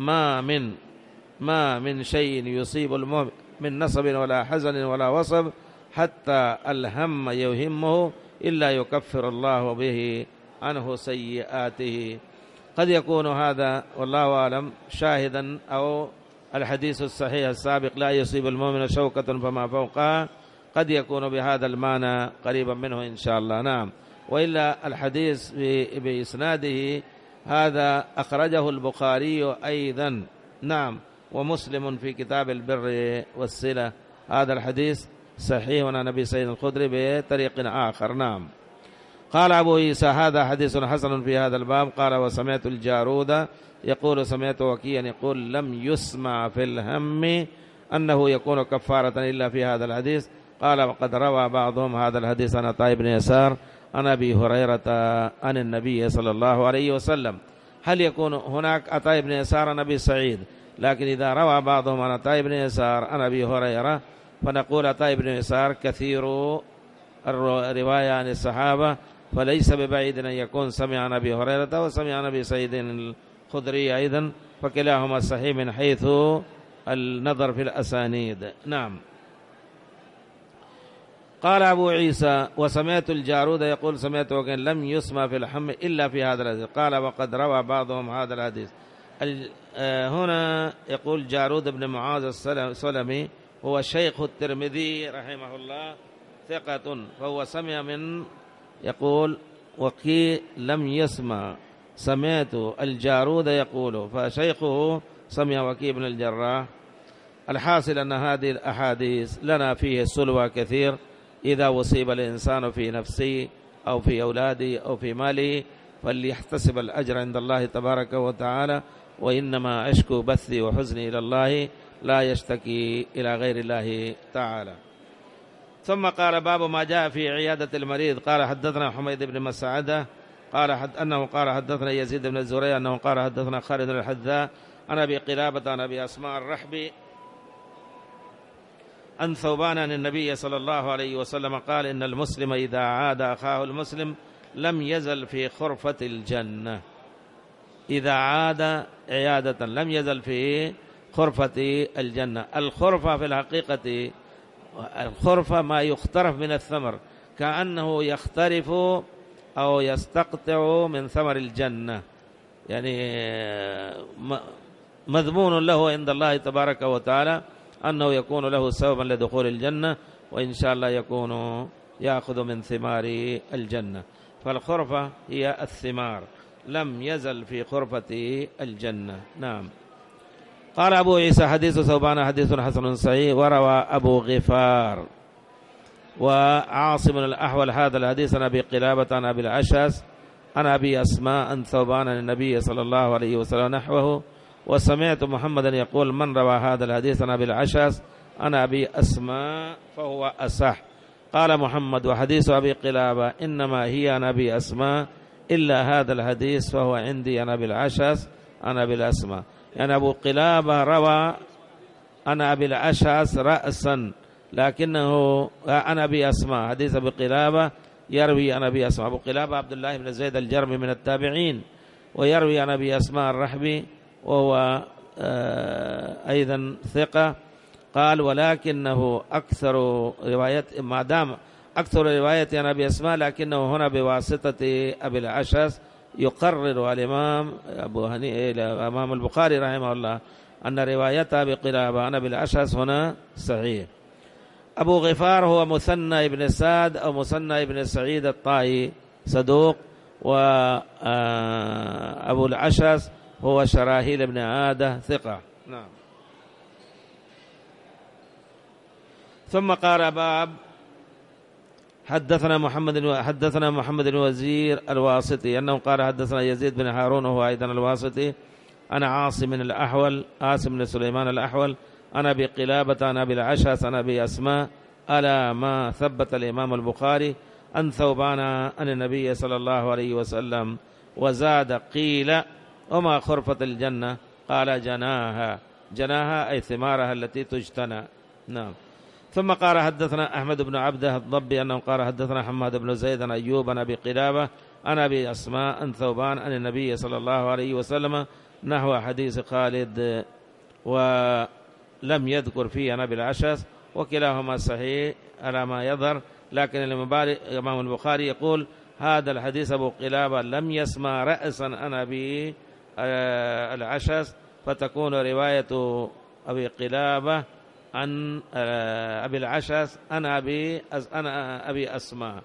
ما من شيء يصيب المؤمن من نصب ولا حزن ولا وصب حتى الهم يهمه إلا يكفر الله به عنه سيئاته. قد يكون هذا والله أعلم شاهدا أو الحديث الصحيح السابق لا يصيب المؤمن شوكة فما فوقها قد يكون بهذا المعنى قريبا منه إن شاء الله. نعم. وإلا الحديث بإسناده هذا أخرجه البخاري أيضا. نعم. ومسلم في كتاب البر والصلة. هذا الحديث صحيح عن أبي سعيد الخدري بطريق آخر. نعم. قال أبو عيسى هذا حديث حسن في هذا الباب. قال وسمعت الجارود يقول سمعت وكيعا يقول لم يسمع في الهم أنه يكون كفارة إلا في هذا الحديث. قال وقد روى بعضهم هذا الحديث عن عطاء بن يسار عن أبي هريرة عن النبي صلى الله عليه وسلم. هل يكون هناك عطاء بن يسار عن أبي سعيد؟ لكن إذا روى بعضهم عن عطاء بن يسار عن أبي هريرة فنقول عطاء بن يسار كثير الرواية عن الصحابة، فليس ببعيد أن يكون سمع عن أبي هريرة وسمع عن أبي سعيد الخدري أيضا، فكلاهما صحيح من حيث النظر في الأسانيد. نعم. قال أبو عيسى وسمعت الجارود يقول سمعت وكان لم يسمع في الحم إلا في هذا الحديث. قال وقد روى بعضهم هذا الحديث. هنا يقول جارود بن معاذ السلمي هو شيخ الترمذي رحمه الله ثقة، فهو سمع من يقول وكيع لم يسمع، سمعت الجارود يقول، فشيخه سمع وكيع بن الجراح. الحاصل أن هذه الأحاديث لنا فيه سلوى كثير. إذا وصيب الإنسان في نفسه أو في أولاده أو في ماله فليحتسب الأجر عند الله تبارك وتعالى، وإنما أشكو بثي وحزني إلى الله لا يشتكي إلى غير الله تعالى. ثم قال باب ما جاء في عيادة المريض. قال حدثنا حميد بن مسعدة قال أنه قال حدثنا يزيد بن الزريع أنه قال حدثنا خالد بن الحذاء عن أبي قلابة عن أبي أسماء الرحبي عن ثوبان عن النبي صلى الله عليه وسلم قال إن المسلم إذا عاد أخاه المسلم لم يزل في خرفة الجنة. إذا عاد عيادة لم يزل في خرفة الجنة. الخرفة في الحقيقة الخرفة ما يخترف من الثمر، كأنه يخترف أو يستقطع من ثمر الجنة، يعني مذمون له عند الله تبارك وتعالى أنه يكون له سببا لدخول الجنة، وإن شاء الله يكون يأخذ من ثمار الجنة. فالخرفة هي الثمار، لم يزل في خرفة الجنة. نعم. قال أبو عيسى حديث ثوبان حديث حسن صحيح. وروى أبو غفار وعاصم الأحول هذا الحديث عن أبي قلابة عن أبي الأشعث عن أبي أسماء عن ثوبان عن النبي صلى الله عليه وسلم نحوه. وسمعت محمدا يقول من روى هذا الحديث عن أبي الأشعث عن أبي أسماء فهو أصح. قال محمد وحديث أبي قلابة إنما هي عن أبي أسماء إلا هذا الحديث فهو عندي عن أبي الأشعث عن أبي الأسماء. يعني أبو قلابة روى عن أبي الأشعث رأسا، لكنه عن أبي أسماء حديث أبي قلابة يروي عن أبي أسماء. أبو قلابة عبد الله بن زيد الجرمي من التابعين، ويروي عن أبي أسماء الرحبي وهو أيضا ثقة. قال ولكنه أكثر رواية ما دام أكثر رواية عن أبي أسماء، لكنه هنا بواسطة أبي الأشعث يقرر الإمام الإمام البخاري رحمه الله أن روايته بقلابة عن أبي الأشعث هنا صحيح. أبو غفار هو مثنى بن سعد أو مثنى بن سعيد الطائي صدوق، وأبو الأشعث هو شراهيل بن عادة ثقة. نعم. ثم قال باب حدثنا محمد بن وزير الواسطي أنه قال حدثنا يزيد بن هارون وهو أيضا الواسطي أنا عاصم بن سليمان الأحول أنا أبي قلابة أنا أبي العشهس أنا أبي أسماء ألا ما ثبت الإمام البخاري أن ثوبان عن النبي صلى الله عليه وسلم وزاد قيل وما خرفة الجنة قال جناها أي ثمارها التي تجتنى. نعم. ثم قال حدثنا أحمد بن عبده الضبي أنه قال حدثنا حماد بن زيد عن أيوب عن أبي قلابة عن أبي أسماء عن ثوبان عن النبي صلى الله عليه وسلم نحو حديث خالد ولم يذكر فيه عن أبي العشهس وكلاهما صحيح على ما يظهر، لكن الإمام البخاري يقول هذا الحديث أبو قلابة لم يسمع رأسا عن أبي العشهس، فتكون رواية أبي قلابة عن أبي العشهس عن أبي أسماء،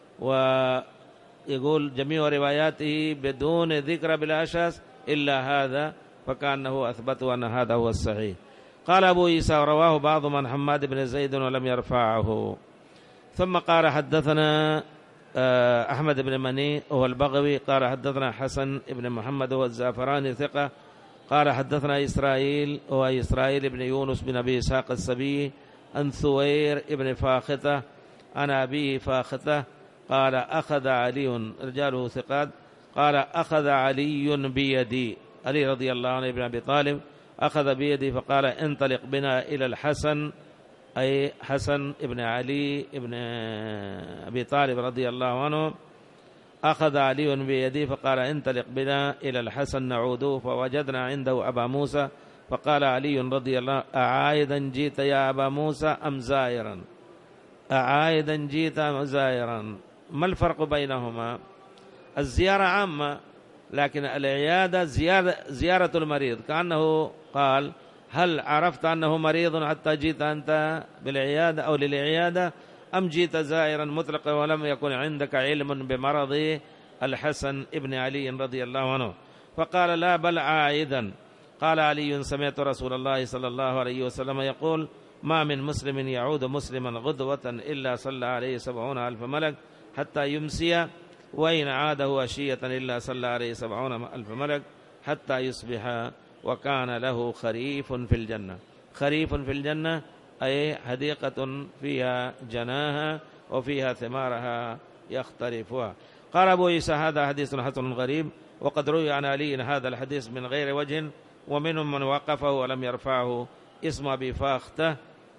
ويقول جميع رواياته بدون ذكر أبي العشهس إلا هذا، فكأنه أثبتوا أن هذا هو الصحيح. قال أبو عيسى رواه بعض من حماد بن زيد ولم يرفعه. ثم قال حدثنا أحمد بن مني وهو البغوي قال حدثنا حسن بن محمد وهو الزعفراني ثقة قال حدثنا إسرائيل وهو إسرائيل بن يونس بن أبي إسحاق السبي عن ثوير بن فاخته عن أبيه فاخته قال أخذ علي رجاله ثقات قال أخذ علي بيدي، علي رضي الله عنه بن أبي طالب أخذ بيدي فقال انطلق بنا إلى الحسن، أي حسن ابن علي ابن أبي طالب رضي الله عنه، أخذ علي بيدي فقال انطلق بنا إلى الحسن نعوده، فوجدنا عنده أبا موسى فقال علي رضي الله أعايدا جيت يا أبا موسى أم زائرا؟ أعايدا جيت أم زائرا؟ ما الفرق بينهما؟ الزيارة عامة، لكن العيادة زيارة المريض، كأنه قال هل عرفت أنه مريض حتى جيت أنت بالعيادة أو للعيادة أم جيت زائرا مطلقا ولم يكن عندك علم بمرض الحسن ابن علي رضي الله عنه؟ فقال لا بل عائدا. قال علي سمعت رسول الله صلى الله عليه وسلم يقول ما من مسلم يعود مسلما غدوة إلا صلى عليه 70,000 ملك حتى يمسي، وإن عاده عشية إلا صلى عليه 70,000 ملك حتى يصبح، وكان له خريف في الجنة. خريف في الجنة أي حديقة فيها جناها وفيها ثمارها يختلفها. قال أبو عيسى هذا حديث حسن غريب، وقد روي عن علي هذا الحديث من غير وجه، ومنهم من وقفه ولم يرفعه. اسم أبي فاخته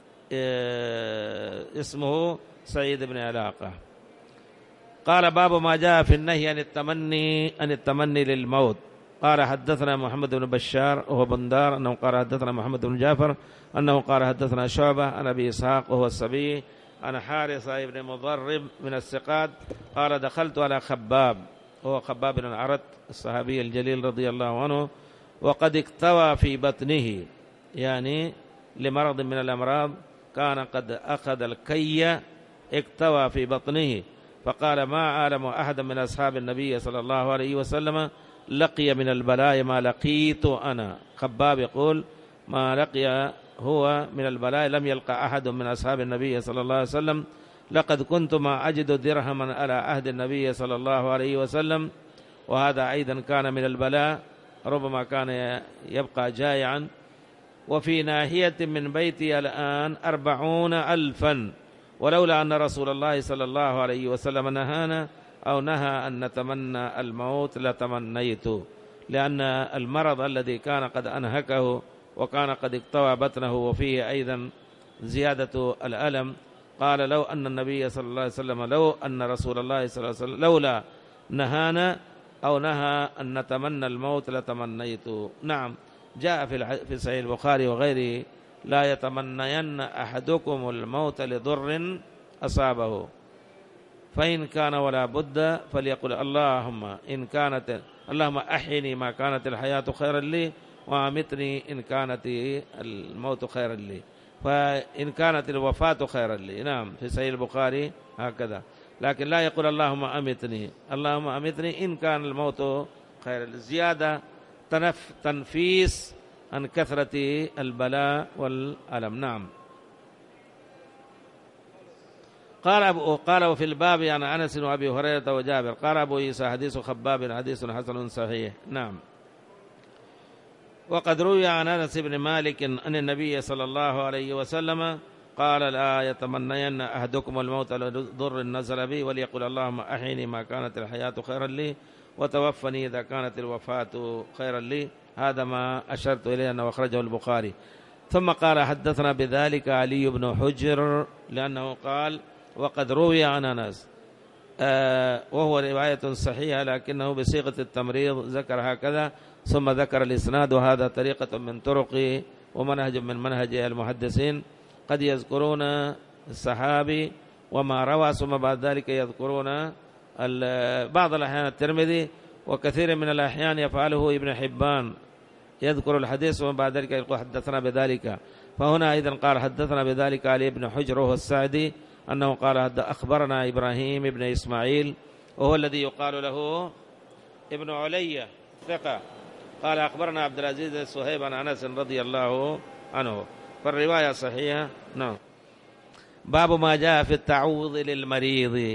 اسمه سعيد بن علاقة. قال باب ما جاء في النهي عن التمني للموت. قال حدثنا محمد بن بشار وهو بندار أنه قال حدثنا محمد بن جعفر أنه قال حدثنا شعبة عن أبي إسحاق وهو السبي عن حارثة بن مضرب من الثقات قال دخلت على خباب وهو خباب بن العرت الصحابي الجليل رضي الله عنه، وقد اكتوى في بطنه، يعني لمرض من الأمراض كان قد أخذ الكي اكتوى في بطنه، فقال ما أعلم أحدا من أصحاب النبي صلى الله عليه وسلم لقي من البلاء ما لقيت أنا. خباب يقول ما لقي هو من البلاء لم يلقى أحد من أصحاب النبي صلى الله عليه وسلم. لقد كنت ما أجد درهما على عهد النبي صلى الله عليه وسلم، وهذا أيضا كان من البلاء، ربما كان يبقى جائعا. وفي ناحية من بيتي الآن 40,000، ولولا أن رسول الله صلى الله عليه وسلم نهانا أو نهى أن نتمنى الموت لتمنيت، لأن المرض الذي كان قد أنهكه وكان قد اكتوى بطنه وفيه أيضا زيادة الألم، قال لو أن النبي صلى الله عليه وسلم لو أن رسول الله صلى الله عليه وسلم لولا نهانا أو نهى أن نتمنى الموت لتمنيت. نعم جاء في صحيح البخاري وغيره لا يتمنين أحدكم الموت لضر أصابه، فإن كان ولا بد فليقل اللهم أحيني ما كانت الحياة خيرا لي وأمتني إن كانت الموت خيرا لي، فإن كانت الوفاة خيرا لي. نعم في صحيح البخاري هكذا، لكن لا يقول اللهم أمتني إن كان الموت خيرا لي، زيادة تنفيس عن كثرة البلاء والألم. نعم. قال وفي الباب عن أنس وأبي هريرة وجابر. قال أبو عيسى حديث خباب حديث حسن صحيح. نعم. وقد روي عن أنس بن مالك أن النبي صلى الله عليه وسلم قال لا يتمنين أحدكم الموت لضر نزل بي وليقول اللهم أحيني ما كانت الحياة خيرا لي وتوفني إذا كانت الوفاة خيرا لي. هذا ما أشرت إليه أنه أخرجه البخاري. ثم قال حدثنا بذلك علي بن حجر لأنه قال وقد روي عن أنس وهو رواية صحيحة لكنه بصيغة التمريض ذكر هكذا ثم ذكر الإسناد. وهذا طريقة من طرق ومنهج من منهج المحدثين قد يذكرون الصحابي وما روى ثم بعد ذلك يذكرون بعض الأحيان الترمذي وكثير من الأحيان يفعله ابن حبان يذكر الحديث ثم بعد ذلك يقول حدثنا بذلك. فهنا أيضا قال حدثنا بذلك علي بن حجر وهو السعدي أنه قال أخبرنا إبراهيم بن إسماعيل وهو الذي يقال له ابن علي ثقة. قال أخبرنا عبد العزيز السهيب عن أنس رضي الله عنه. فالرواية صحيحة. نعم. باب ما جاء في التعوذ للمريض.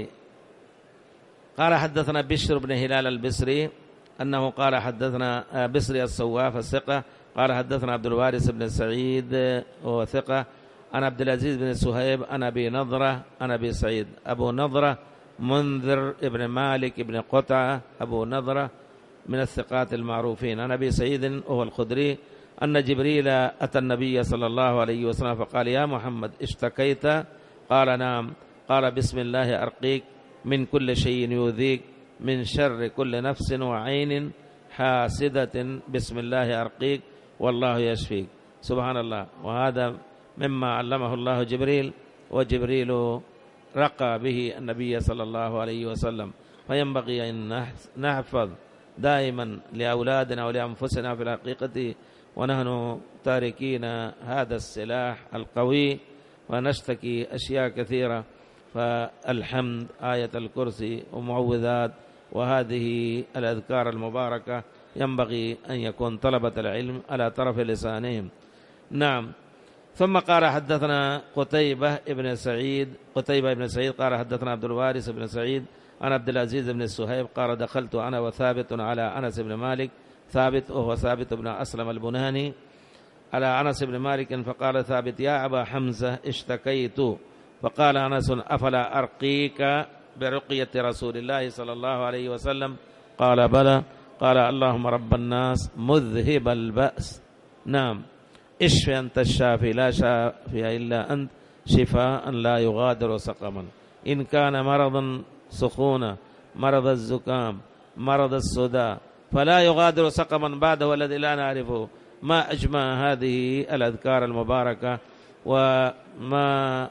قال حدثنا بشر بن هلال البصري أنه قال حدثنا بصري الصواف الثقة قال حدثنا عبد الوارث بن سعيد وهو ثقة عن عبد العزيز بن سهيب عن أبي نضرة عن أبي سعيد. أبو نضرة منذر ابن مالك ابن قطعة أبو نضرة من الثقات المعروفين. عن أبي سعيد وهو الخدري أن جبريل أتى النبي صلى الله عليه وسلم فقال يا محمد اشتكيت؟ قال نعم. قال بسم الله أرقيك من كل شيء يؤذيك من شر كل نفس وعين حاسدة بسم الله أرقيك والله يشفيك. سبحان الله. وهذا مما علمه الله جبريل وجبريل رقى به النبي صلى الله عليه وسلم. فينبغي أن نحفظ دائما لأولادنا ولأنفسنا في الحقيقة ونحن تاركين هذا السلاح القوي ونشتكي أشياء كثيرة. فالحمد آية الكرسي ومعوذات وهذه الأذكار المباركة ينبغي أن يكون طلبة العلم على طرف لسانهم. نعم. ثم قال حدثنا قتيبة بن سعيد قال حدثنا عبد الوارث بن سعيد عن عبد العزيز بن السهيب قال دخلت أنا وثابت على أنس بن مالك. ثابت وهو ثابت بن أسلم البناني على أنس بن مالك فقال ثابت يا أبا حمزة اشتكيت. فقال أنس أفلا أرقيك برقية رسول الله صلى الله عليه وسلم؟ قال بلى. قال اللهم رب الناس مذهب البأس. نعم. اشفي أنت الشافي لا شافي إلا أنت شفاء لا يغادر سقما. إن كان مرضا سخونا مرض الزكام مرض الصداع فلا يغادر سقما بعده الذي لا نعرفه. ما أجمع هذه الأذكار المباركة وما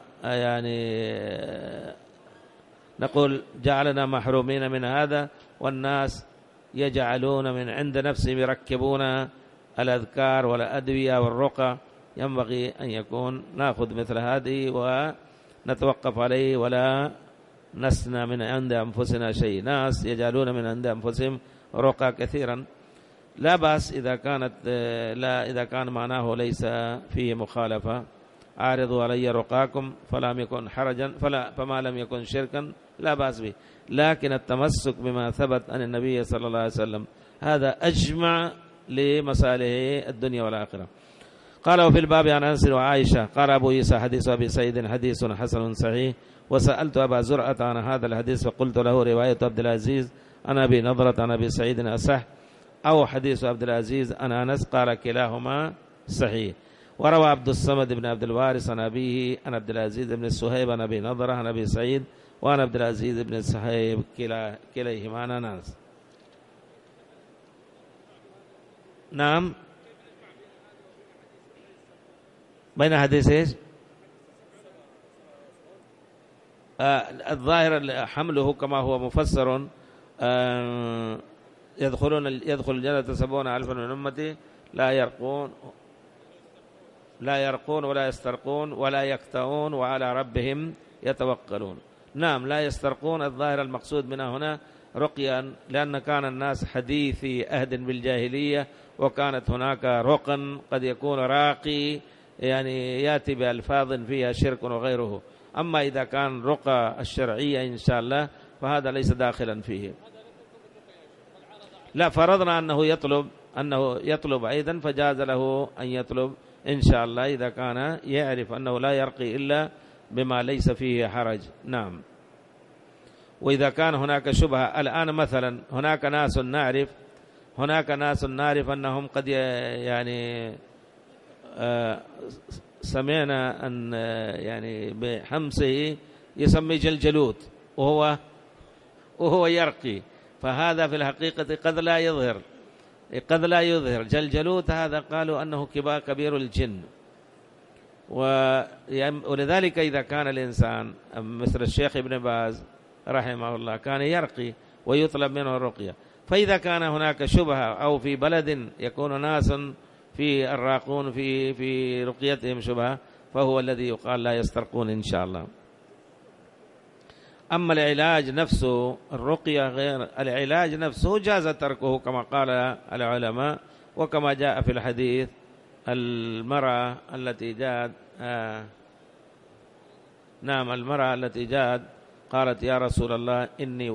نقول جعلنا محرومين من هذا والناس يجعلون من عند نفسهم يركبون الأذكار والأدوية والرقى. ينبغي أن يكون نأخذ مثل هذه ونتوقف عليه ولا نسنى من عند أنفسنا شيء. ناس يجعلون من عند أنفسهم رقى كثيرا. لا بأس إذا كان معناه ليس فيه مخالفة. عارضوا علي رقاكم فلم يكن حرجا فما لم يكن شركا لا بأس به. لكن التمسك بما ثبت عن النبي صلى الله عليه وسلم هذا أجمع لمصالح الدنيا والآخرة. قال وفي الباب عن أنس وعائشة. قال أبو عيسى حديث أبي سعيد حديث حسن صحيح. وسألت أبا زرعة عن هذا الحديث فقلت له رواية عبد العزيز عن أبي نضرة عن أبي سعيد أصح أو حديث عبد العزيز عن أنس؟ قال كلاهما صحيح. وروى عبد الصمد بن عبد الوارث عن أبيه عن عبد العزيز بن السهيب عن أبي نضرة عن أبي سعيد وعن عبد العزيز بن السهيب كليهما عن أنس. نعم. بين حديث ايش؟ الظاهر حمله كما هو مفسر يدخل الجنة 70,000 من أمتي لا يرقون ولا يسترقون ولا يكتؤون وعلى ربهم يتوكلون. نعم. لا يسترقون الظاهر المقصود منها هنا رقيا لأن كان الناس حديثي أهد بالجاهلية وكانت هناك رقا قد يكون راقي يأتي بألفاظ فيها شرك وغيره. أما إذا كان رقى الشرعية إن شاء الله فهذا ليس داخلا فيه. لا، فرضنا أنه يطلب أيضا، فجاز له أن يطلب إن شاء الله إذا كان يعرف أنه لا يرقي إلا بما ليس فيه حرج. نعم. وإذا كان هناك شبهة، الآن مثلا هناك ناس نعرف أنهم قد يعني سمعنا أن يعني بحمصه يسمي جلجلوت وهو يرقي، فهذا في الحقيقة قد لا يظهر جلجلوت. هذا قالوا أنه كبير الجن، ولذلك إذا كان الإنسان مثل الشيخ ابن باز رحمه الله كان يرقي ويطلب منه الرقية، فإذا كان هناك شبهة أو في بلد يكون ناس في الراقون في رقيتهم شبهة، فهو الذي يقال لا يسترقون إن شاء الله. أما العلاج نفسه، الرقية غير العلاج نفسه جاز تركه كما قال العلماء، وكما جاء في الحديث المرأة التي جاءت المرأة التي جاءت قالت يا رسول الله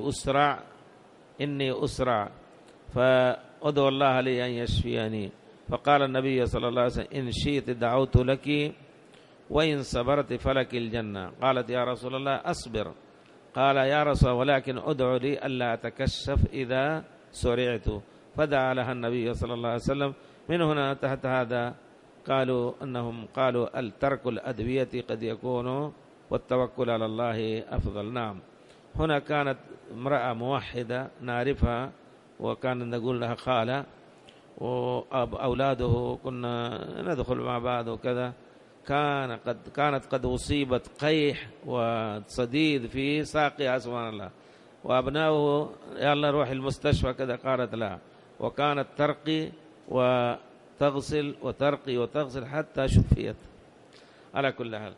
إني أسرع فأدعو الله لي أن يشفيني، فقال النبي صلى الله عليه وسلم إن شئت دعوت لك وإن صبرت فلك الجنة. قالت يا رسول الله أصبر. قال يا رسول الله ولكن أدعو لي ألا أتكشف إذا سرعت، فدعا لها النبي صلى الله عليه وسلم. من هنا تحت هذا قالوا الترك الأدوية قد يكون والتوكل على الله أفضل. نعم. هنا كانت امرأة موحدة نعرفها، وكان نقول لها خالة، وأولاده كنا ندخل مع بعض وكذا، كانت قد أصيبت قيح وصديد في ساقها سبحان الله، وأبناؤه يلا روح المستشفى كذا، قالت لا، وكانت ترقي وتغسل وترقي وتغسل حتى شفيت. على كل حال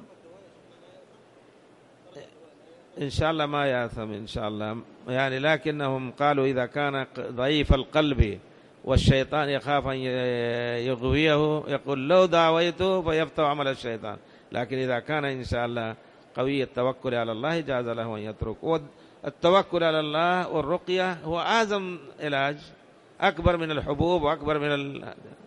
إن شاء الله ما يأثم إن شاء الله يعني، لكنهم قالوا إذا كان ضعيف القلب والشيطان يخاف أن يغويه يقول لو دعويته فيفتح عمل الشيطان، لكن إذا كان إن شاء الله قوي التوكل على الله جاز له أن يترك. والتوكل على الله والرقية هو أعظم علاج، أكبر من الحبوب وأكبر من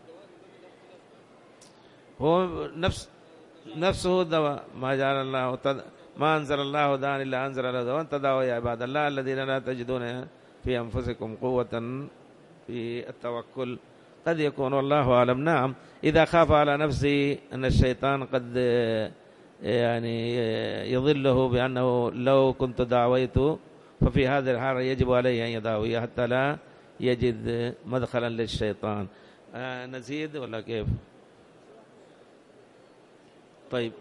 هو نفسه الدواء. ما أنزل الله داء إلا أنزل له دواء، تداووا يا عباد الله الذين لا تجدون في أنفسكم قوة في التوكل. قد يكون والله أعلم. نعم. إذا خاف على نفسه أن الشيطان قد يعني يضله بأنه لو كنت دعويته، ففي هذه الحالة يجب عليه أن يداويه حتى لا يجد مدخلا للشيطان. نزيد ولا كيف؟ طيب.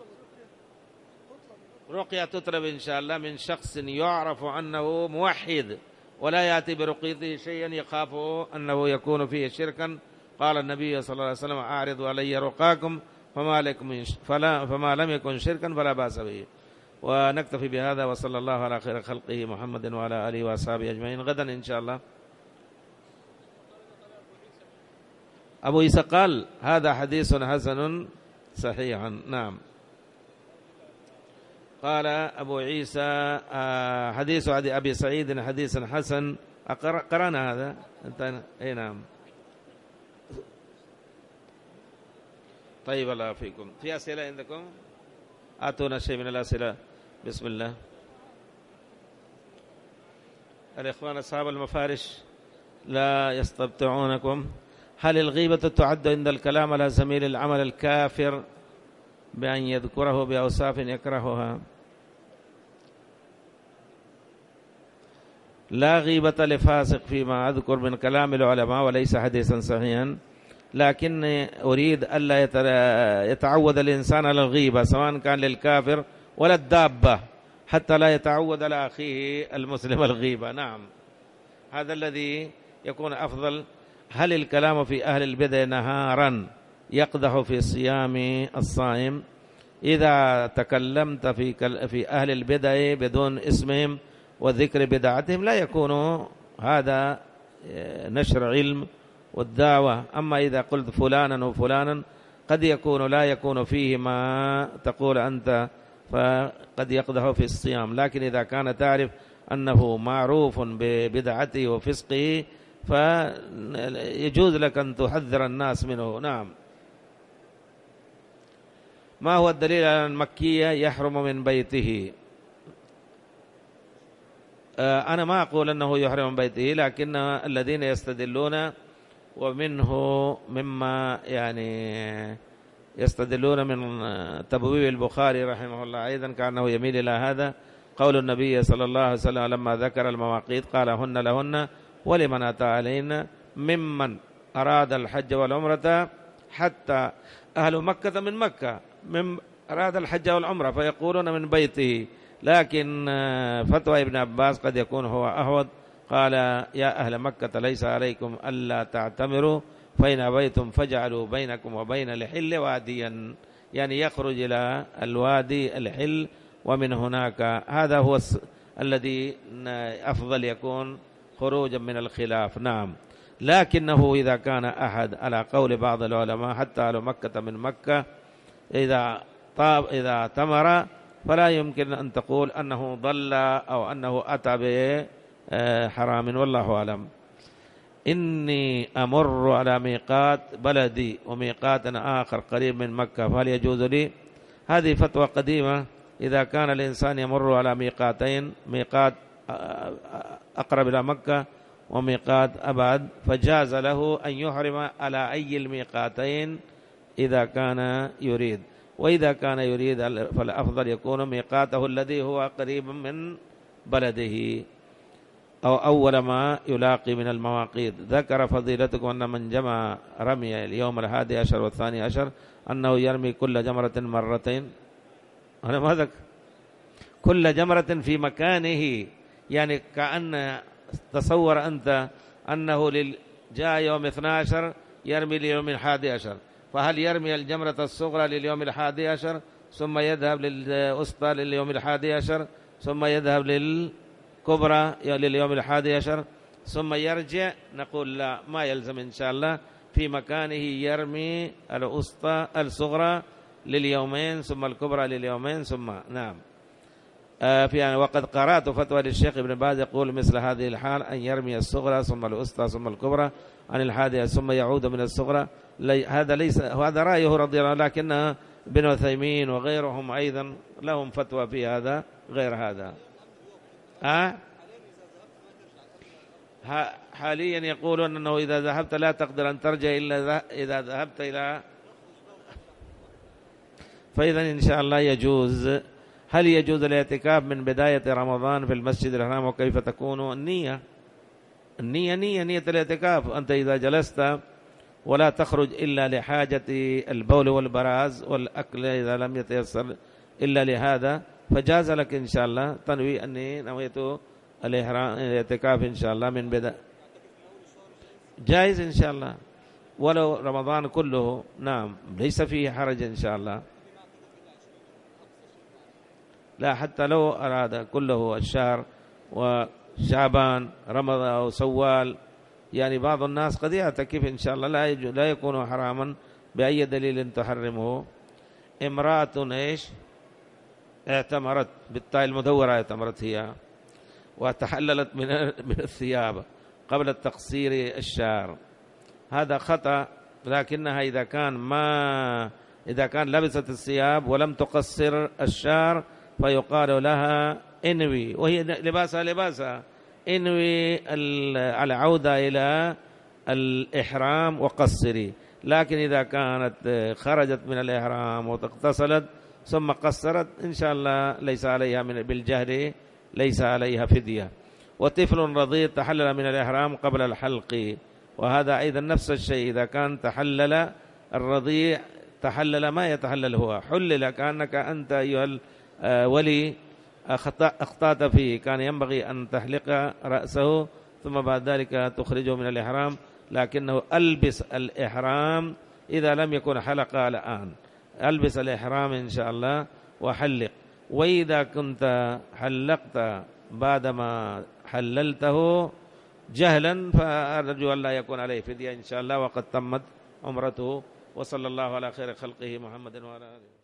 رقية تطلب إن شاء الله من شخص يعرف أنه موحد ولا يأتي برقيته شيئا يخاف أنه يكون فيه شركا. قال النبي صلى الله عليه وسلم أعرضوا علي رقاكم فما لم يكن شركا فلا بأس به. ونكتفي بهذا، وصلى الله على خير خلقه محمد وعلى آله وأصحابه أجمعين. غدا إن شاء الله أبو عيسى قال هذا حديث حسن صحيح. نعم. قال أبو عيسى حديث أبي سعيد حديث حسن. قرأنا هذا أنت؟ أي نعم. طيب الله فيكم. في أسئلة عندكم؟ أعطونا شيء من الأسئلة. بسم الله. الإخوان أصحاب المفارش لا يستبطعونكم. هل الغيبة تعد عند الكلام على زميل العمل الكافر بأن يذكره بأوصاف يكرهها؟ لا غيبة لفاسق فيما أذكر من كلام العلماء وليس حديثا صحيحا، لكن أريد ألا يتعود الإنسان على الغيبة سواء كان للكافر ولا الدابة، حتى لا يتعود على أخيه المسلم الغيبة. نعم. هذا الذي يكون أفضل. هل الكلام في أهل البدع نهارا يقدح في صيام الصائم؟ إذا تكلمت في أهل البدع بدون اسمهم وذكر بدعتهم لا يكون هذا نشر علم والدعوة. أما إذا قلت فلانا وفلانا قد يكون لا يكون فيه ما تقول أنت فقد يقدح في الصيام. لكن إذا كان تعرف أنه معروف ببدعته وفسقه فيجوز لك أن تحذر الناس منه. نعم. ما هو الدليل على المكية يحرم من بيته؟ أنا ما أقول أنه يحرم من بيته، لكن الذين يستدلون ومنه مما يعني يستدلون من تبويب البخاري رحمه الله أيضا كأنه يميل إلى هذا قول النبي صلى الله عليه وسلم لما ذكر المواقيت قال هن لهن ولمن أتى علينا ممن أراد الحج والعمرة، حتى أهل مكة من مكة من أراد الحج والعمرة فيقولون من بيته. لكن فتوى ابن عباس قد يكون هو أهود، قال يا أهل مكة ليس عليكم ألا تعتمروا فإن أبيتم فاجعلوا بينكم وبين الحل واديا، يعني يخرج إلى الوادي الحل ومن هناك. هذا هو الذي أفضل يكون خروجا من الخلاف. نعم. لكنه إذا كان أحد على قول بعض العلماء حتى لو مكة من مكة إذا تمر فلا يمكن أن تقول أنه ضل أو أنه أتى بحرام، والله أعلم. إني أمر على ميقات بلدي وميقات آخر قريب من مكة فهل يجوز لي؟ هذه فتوى قديمة. إذا كان الإنسان يمر على ميقاتين، ميقات أقرب إلى مكة وميقات أبعد، فجاز له أن يحرم على أي الميقاتين إذا كان يريد. وإذا كان يريد فالأفضل يكون ميقاته الذي هو قريب من بلده أو أول ما يلاقي من المواقيت. ذكر فضيلتكم أن من جمع رمي اليوم 11 والثاني عشر أنه يرمي كل جمرة مرتين. أنا ما ذكر كل جمرة في مكانه، يعني كأن تصور أنت أنه جاء يوم 12 يرمي ليوم 11، فهل يرمي الجمرة الصغرى لليوم 11 ثم يذهب للأسطى لليوم 11 ثم يذهب للكبرى لليوم 11 ثم يرجع؟ نقول لا، ما يلزم إن شاء الله، في مكانه يرمي الأسطى الصغرى لليومين ثم الكبرى لليومين ثم. نعم. وقد قرأت فتوى للشيخ ابن باز يقول مثل هذه الحال أن يرمي الصغرى ثم الأسطى ثم الكبرى عن الحادية ثم يعود من الصغرى. هذا رأيه رضي الله عنه، لكن ابن عثيمين وغيرهم أيضا لهم فتوى في هذا غير هذا. حاليا يقولون أنه إذا ذهبت لا تقدر أن ترجع إلا إذا ذهبت إلى، فإذا إن شاء الله يجوز. هل يجوز الاعتكاف من بداية رمضان في المسجد الحرام وكيف تكون النية؟ نية الاعتكاف. أنت إذا جلست ولا تخرج إلا لحاجة البول والبراز والأكل إذا لم يتيسر إلا لهذا فجاز لك إن شاء الله تنوي أني نويت الاعتكاف إن شاء الله من بداية، جائز إن شاء الله ولو رمضان كله. نعم، ليس فيه حرج إن شاء الله. لا، حتى لو أراد كله الشهر وشعبان رمضان أو سوال، يعني بعض الناس قد يعتكف إن شاء الله لا يكون حراما بأي دليل تحرمه. امرأة إيش اعتمرت بالتاء المدورة، اعتمرت هي وتحللت من الثياب قبل التقصير الشعر، هذا خطأ. لكنها إذا كان لبست الثياب ولم تقصر الشعر فيقال لها انوي، وهي لباسها انوي العودة إلى الإحرام وقصري. لكن إذا كانت خرجت من الإحرام وتغتسلت ثم قصرت إن شاء الله ليس عليها بالجهل ليس عليها فدية. وطفل رضيع تحلل من الإحرام قبل الحلق، وهذا أيضا نفس الشيء. إذا كان تحلل الرضيع تحلل ما يتحلل هو، حلل كأنك أنت أيها الولي أخطأت فيه، كان ينبغي أن تحلق رأسه ثم بعد ذلك تخرجه من الإحرام، لكنه ألبس الإحرام إذا لم يكن حلق الآن، ألبس الإحرام إن شاء الله وحلق. وإذا كنت حلقت بعدما حللته جهلا فأرجو أن لا يكون عليه فدية إن شاء الله، وقد تمت عمرته. وصلى الله على خير خلقه محمد وعلى آله.